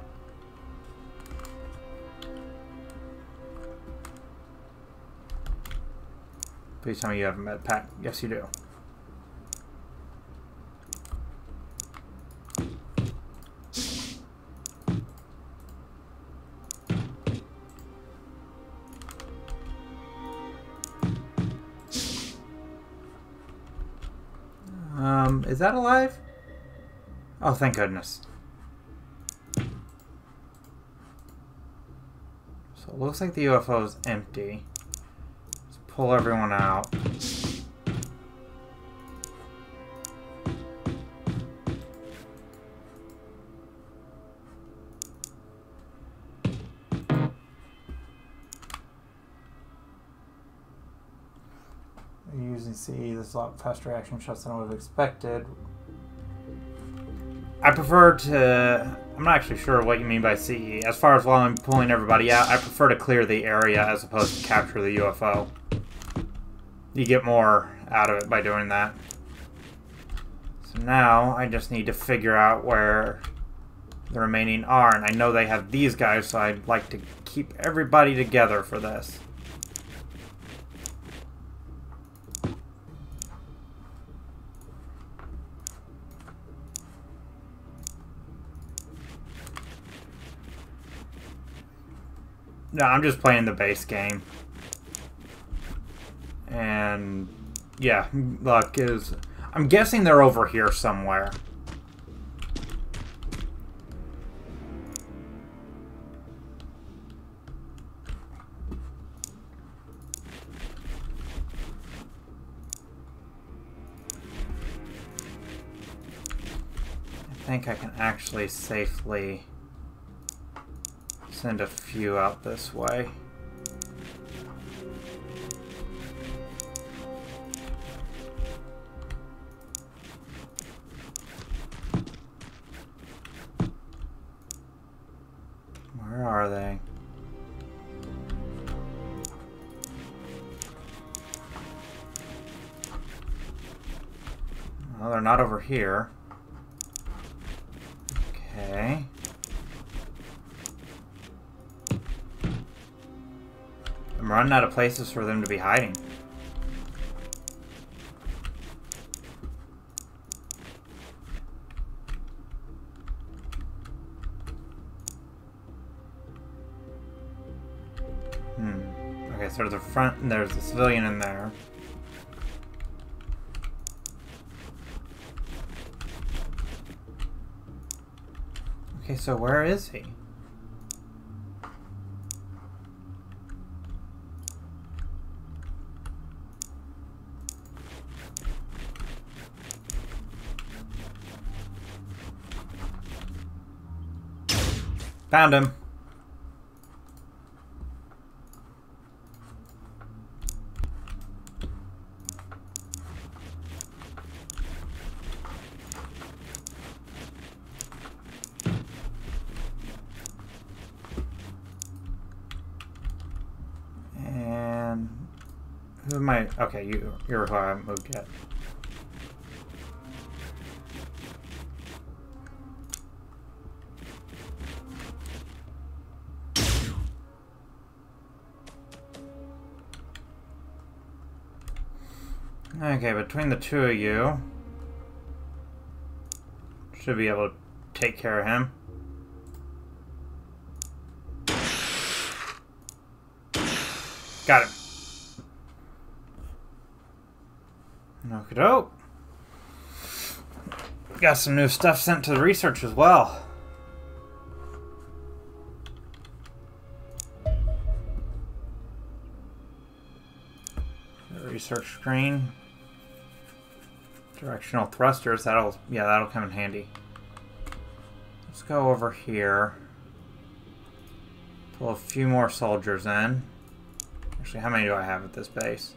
Please tell me you have a med pack. Yes, you do. Um, is that alive? Oh, thank goodness. So it looks like the U F O is empty. Let's pull everyone out. Using C E, this is a lot faster reaction shots than I would have expected. I prefer to... I'm not actually sure what you mean by C E. As far as while I'm pulling everybody out, I prefer to clear the area as opposed to capture the U F O. You get more out of it by doing that. So now I just need to figure out where the remaining are. And I know they have these guys, so I'd like to keep everybody together for this. No, I'm just playing the base game. And yeah, luck is... I'm guessing they're over here somewhere. I think I can actually safely send a few out this way. Where are they? Well, they're not over here. Okay. I'm running out of places for them to be hiding. Hmm. Okay, so there's a front and there's a civilian in there. Okay, so where is he? Found him. And who am I? Okay, you, you're who I haven't moved yet. Okay, between the two of you, should be able to take care of him. Got him. Okey-doke. Got some new stuff sent to the research as well. The research screen. Directional thrusters, that'll, yeah, that'll come in handy. Let's go over here. Pull a few more soldiers in. Actually, how many do I have at this base?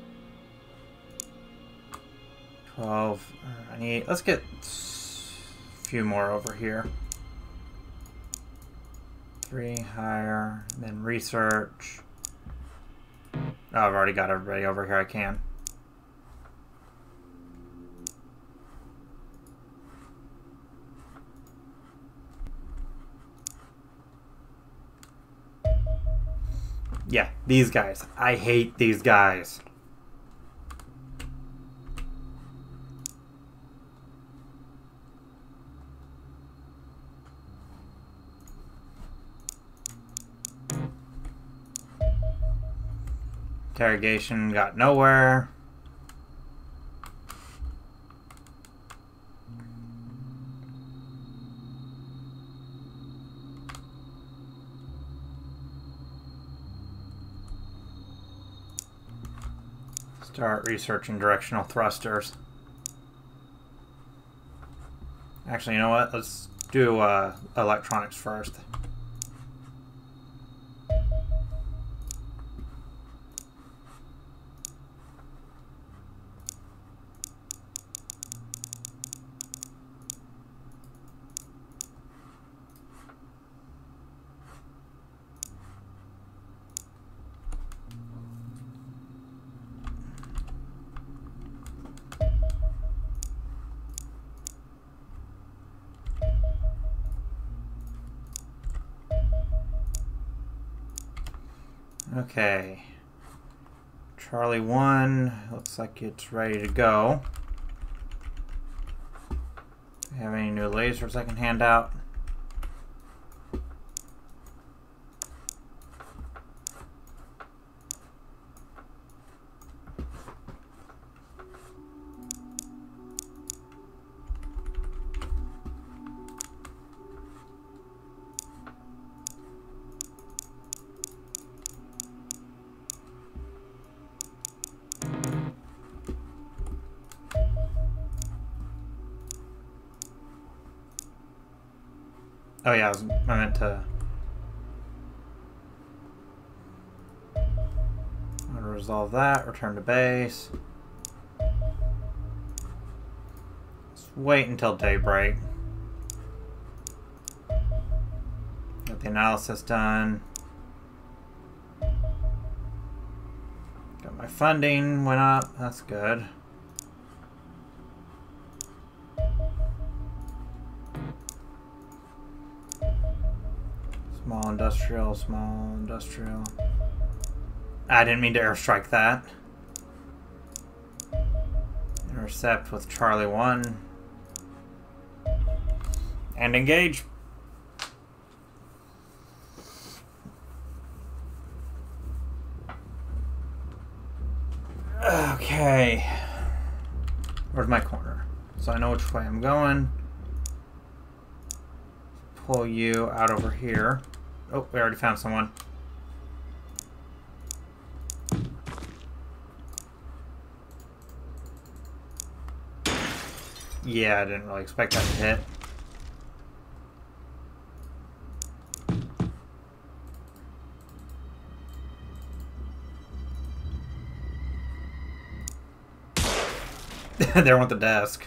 twelve. I need, let's get a few more over here. Three higher, then research. Oh, I've already got everybody over here I can. Yeah, these guys. I hate these guys. Interrogation got nowhere. Start researching directional thrusters. Actually, you know what? Let's do uh, electronics first. Okay. Charlie one looks like it's ready to go. Do we have any new lasers I can hand out? Oh yeah, I, was, I meant to... I want to resolve that, return to base. Let's wait until daybreak. Get the analysis done. Got my funding, went up, that's good. Small industrial, small industrial. I didn't mean to airstrike that. Intercept with Charlie one. And engage. Okay. Where's my corner? So I know which way I'm going. Pull you out over here. Oh, we already found someone. Yeah, I didn't really expect that to hit. There went the desk.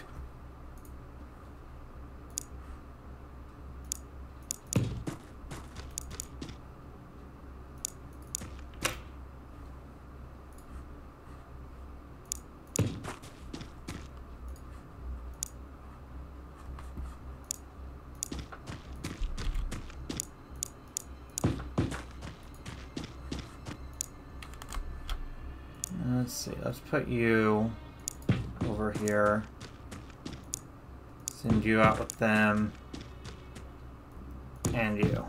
Let's see, let's put you over here. Send you out with them. And you.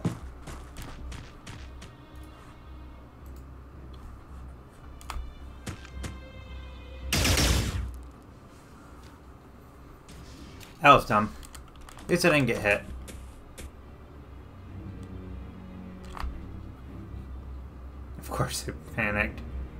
That was dumb. At least I didn't get hit. Of course it panicked.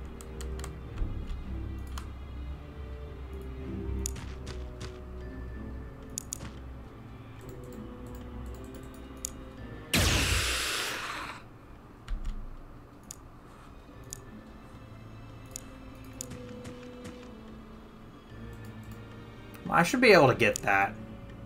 I should be able to get that.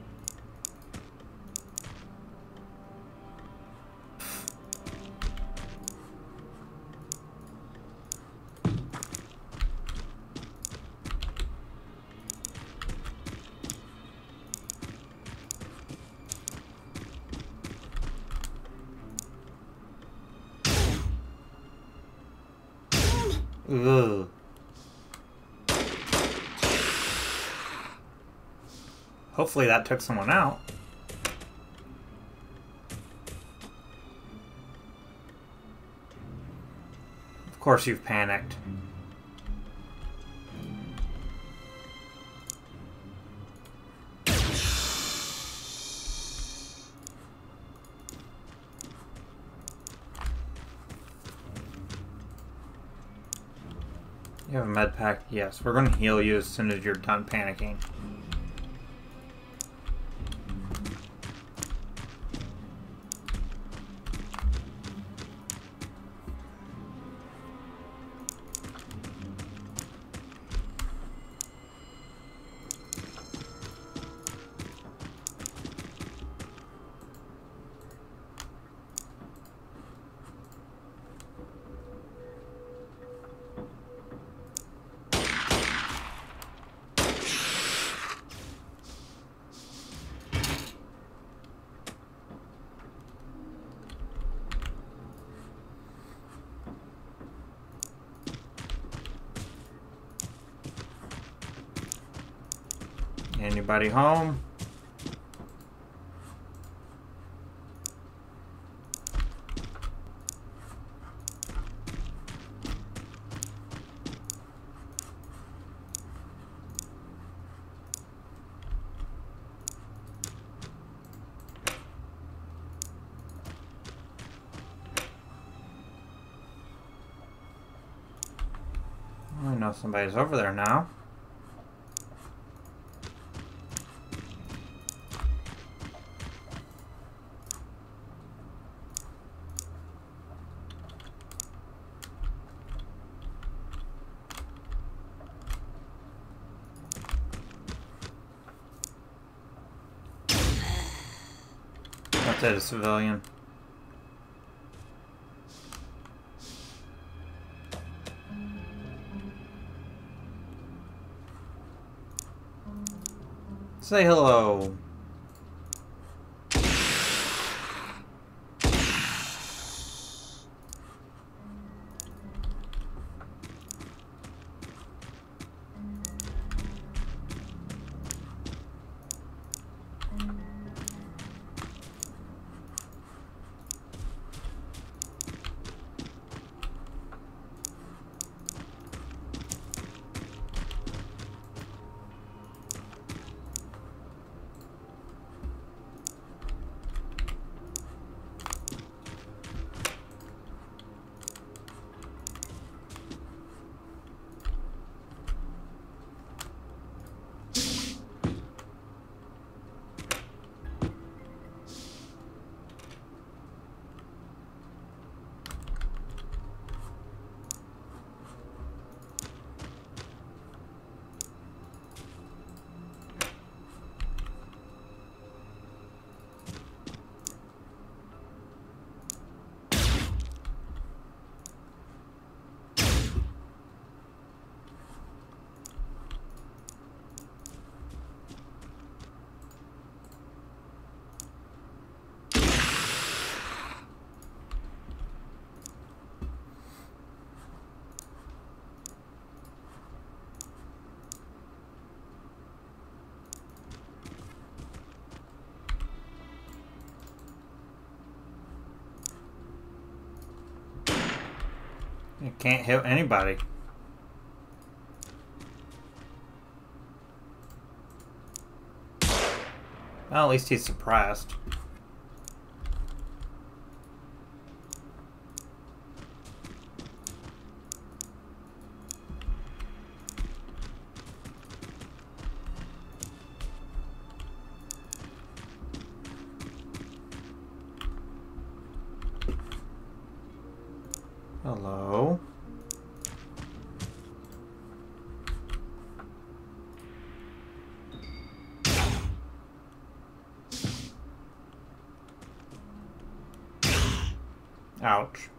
Ugh. Hopefully that took someone out. Of course you've panicked. You have a med pack? Yes, we're going to heal you as soon as you're done panicking. Anybody home? I know somebody's over there now. That's it, a civilian. Say hello. You can't hit anybody. Well, at least he's suppressed. Hello. Ouch.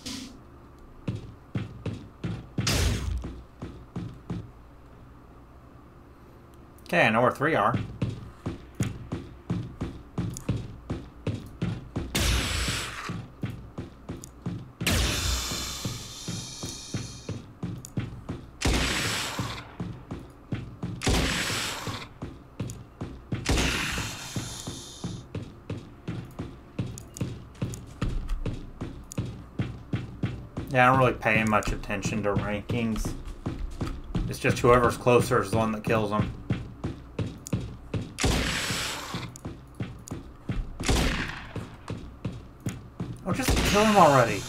Okay, I know where three are. Yeah, I don't really pay much attention to rankings. It's just whoever's closer is the one that kills them. Oh, just kill him already.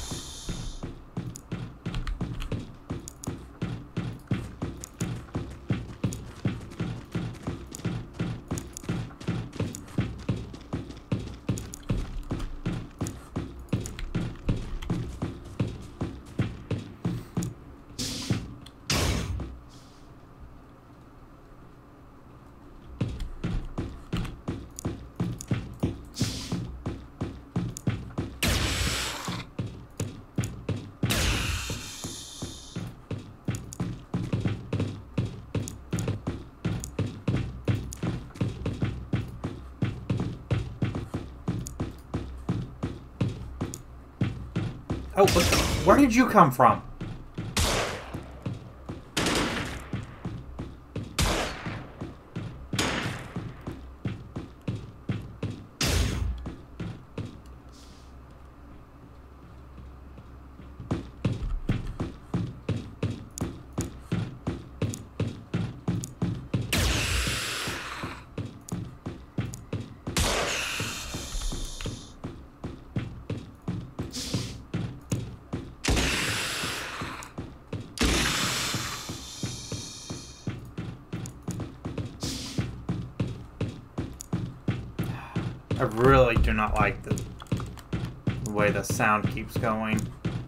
Oh, what the, where did you come from? I really do not like the, the way the sound keeps going.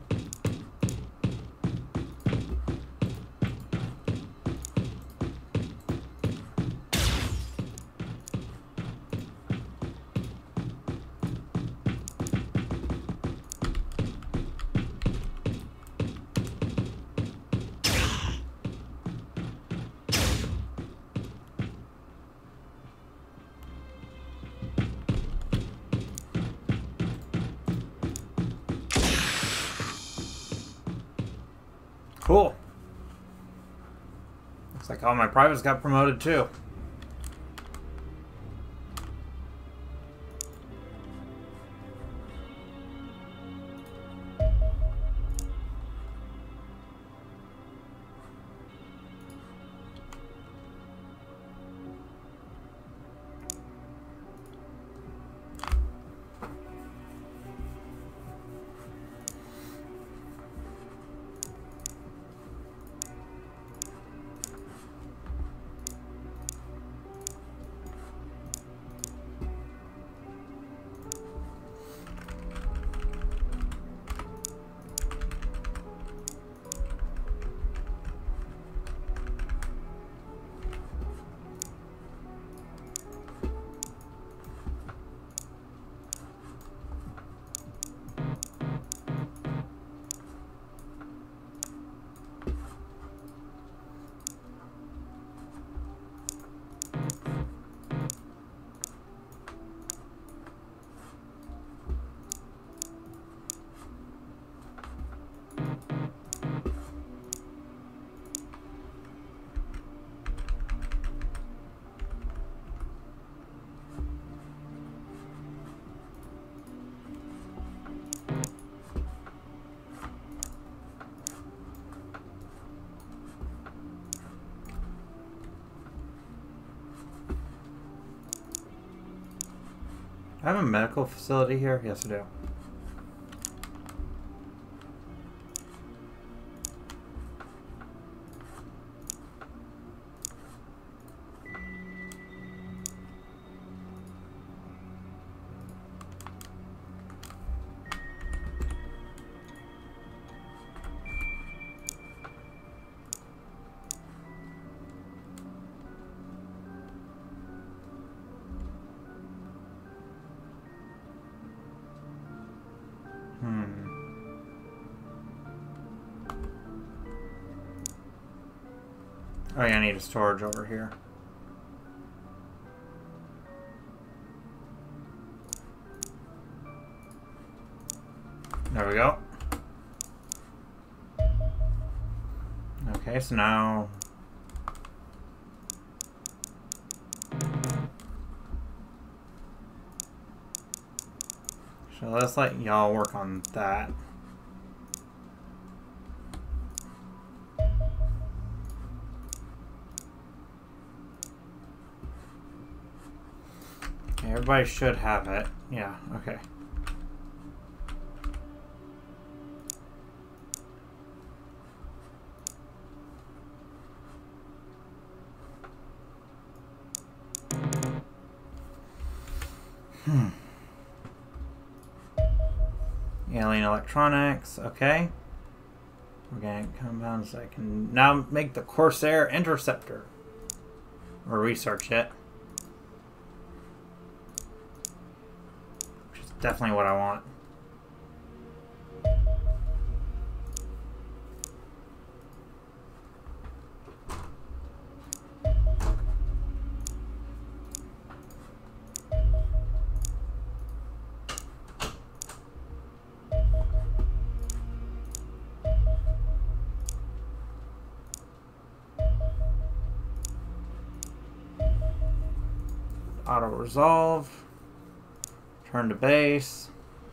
Cool. Looks like all my privates got promoted too. I have a medical facility here? Yes, I do. Oh yeah, I need a storage over here. There we go. Okay, so now... So let's let y'all work on that. Everybody should have it. Yeah, okay. Hmm. Alien electronics, okay. Organic compounds. I can now make the Corsair Interceptor. Or research it. Definitely what I want. Auto resolve. Turn to base.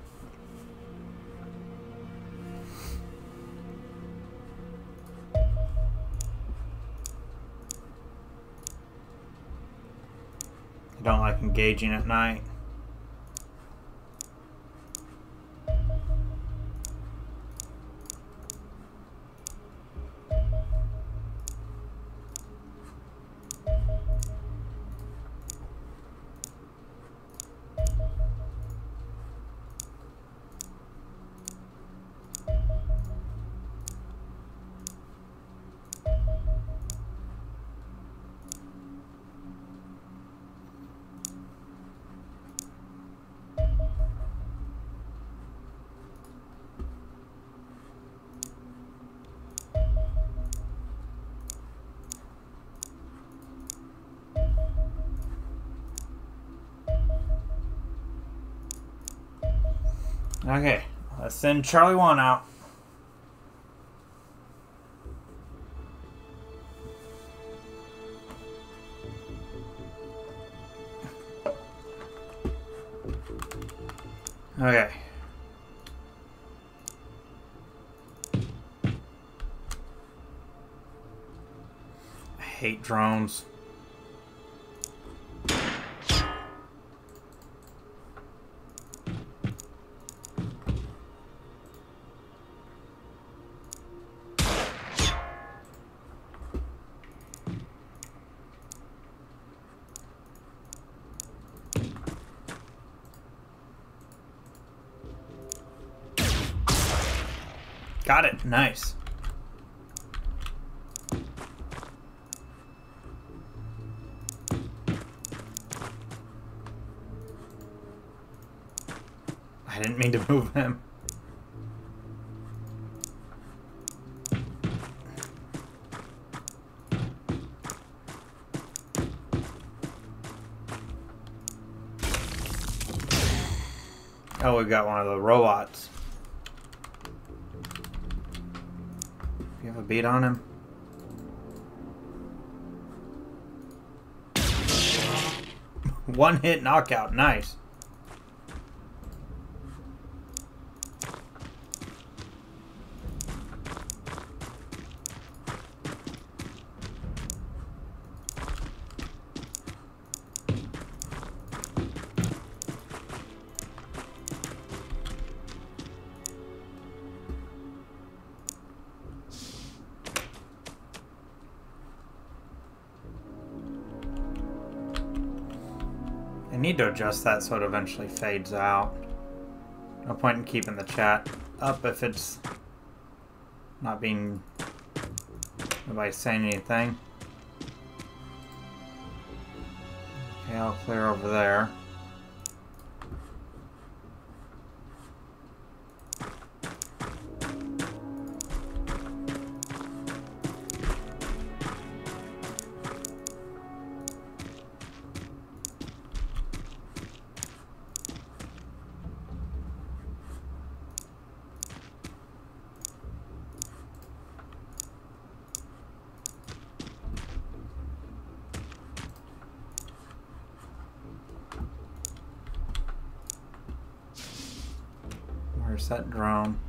I don't like engaging at night. Okay, let's send Charlie one out. Okay. I hate drones. Got it. Nice. I didn't mean to move him. Oh, we got one of the robots. You have a beat on him? One hit knockout. Nice. I need to adjust that so it eventually fades out. No point in keeping the chat up if it's not being... nobody's saying anything. Okay, I'll clear over there. Where's that drone?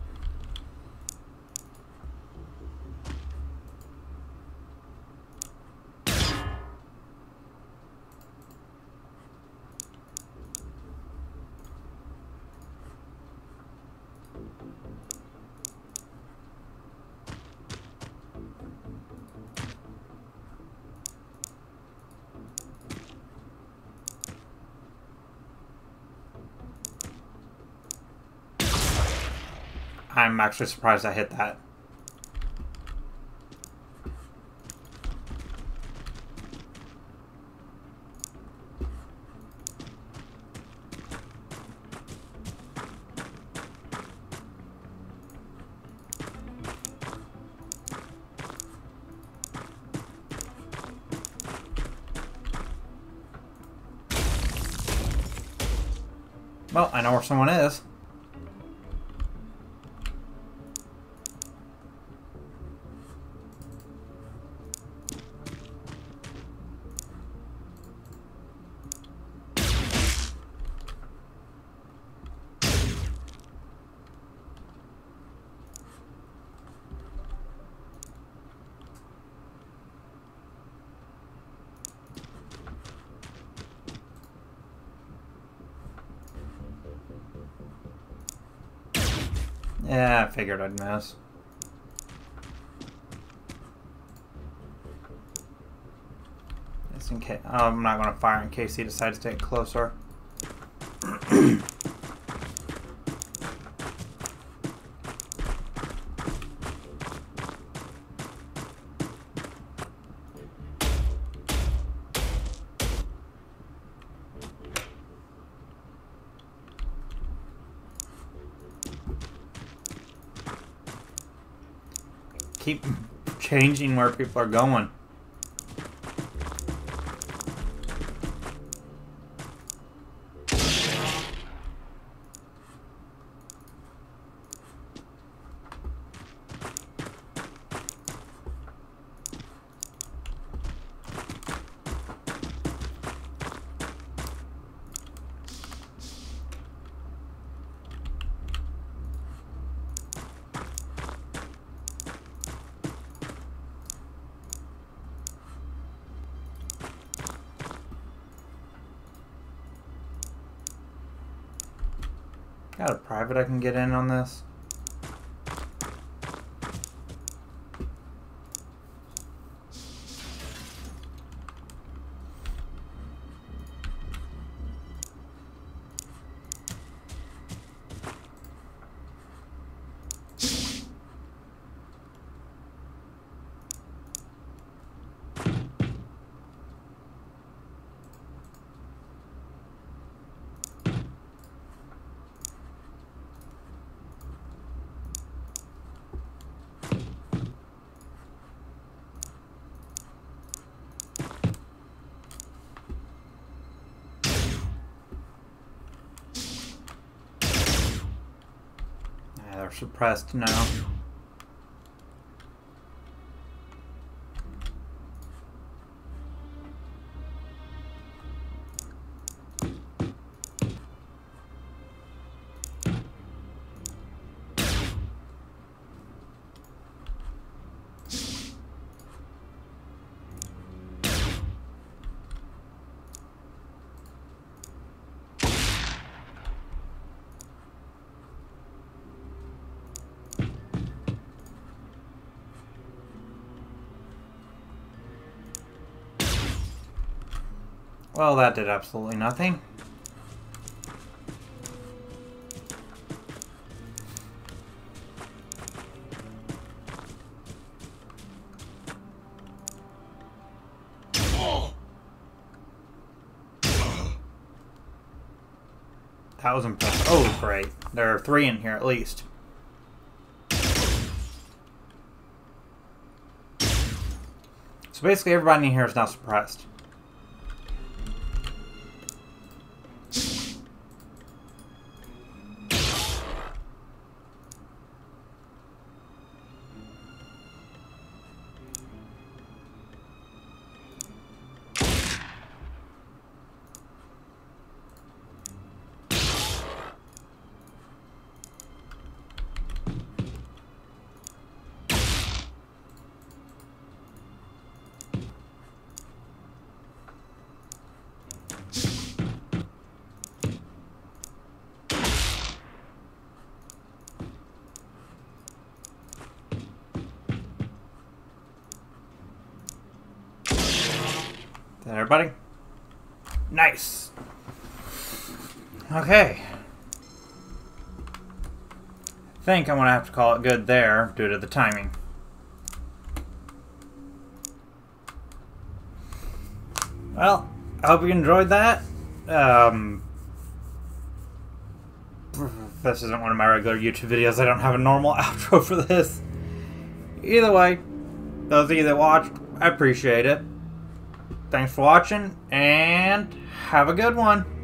I'm actually surprised I hit that. Well, I know where someone is. Yeah, I figured I'd miss. Just in case, oh, I'm not going to fire in case he decides to get closer. Keep changing where people are going. Got a private I can get in on this. They're suppressed now. Well, that did absolutely nothing. That was impressive. Oh, great. There are three in here at least. So basically everybody in here is now suppressed. Is that everybody? Nice. Okay. I think I'm gonna have to call it good there due to the timing. Well, I hope you enjoyed that. Um, this isn't one of my regular YouTube videos. I don't have a normal outro for this. Either way, those of you that watched, I appreciate it. Thanks for watching, and have a good one.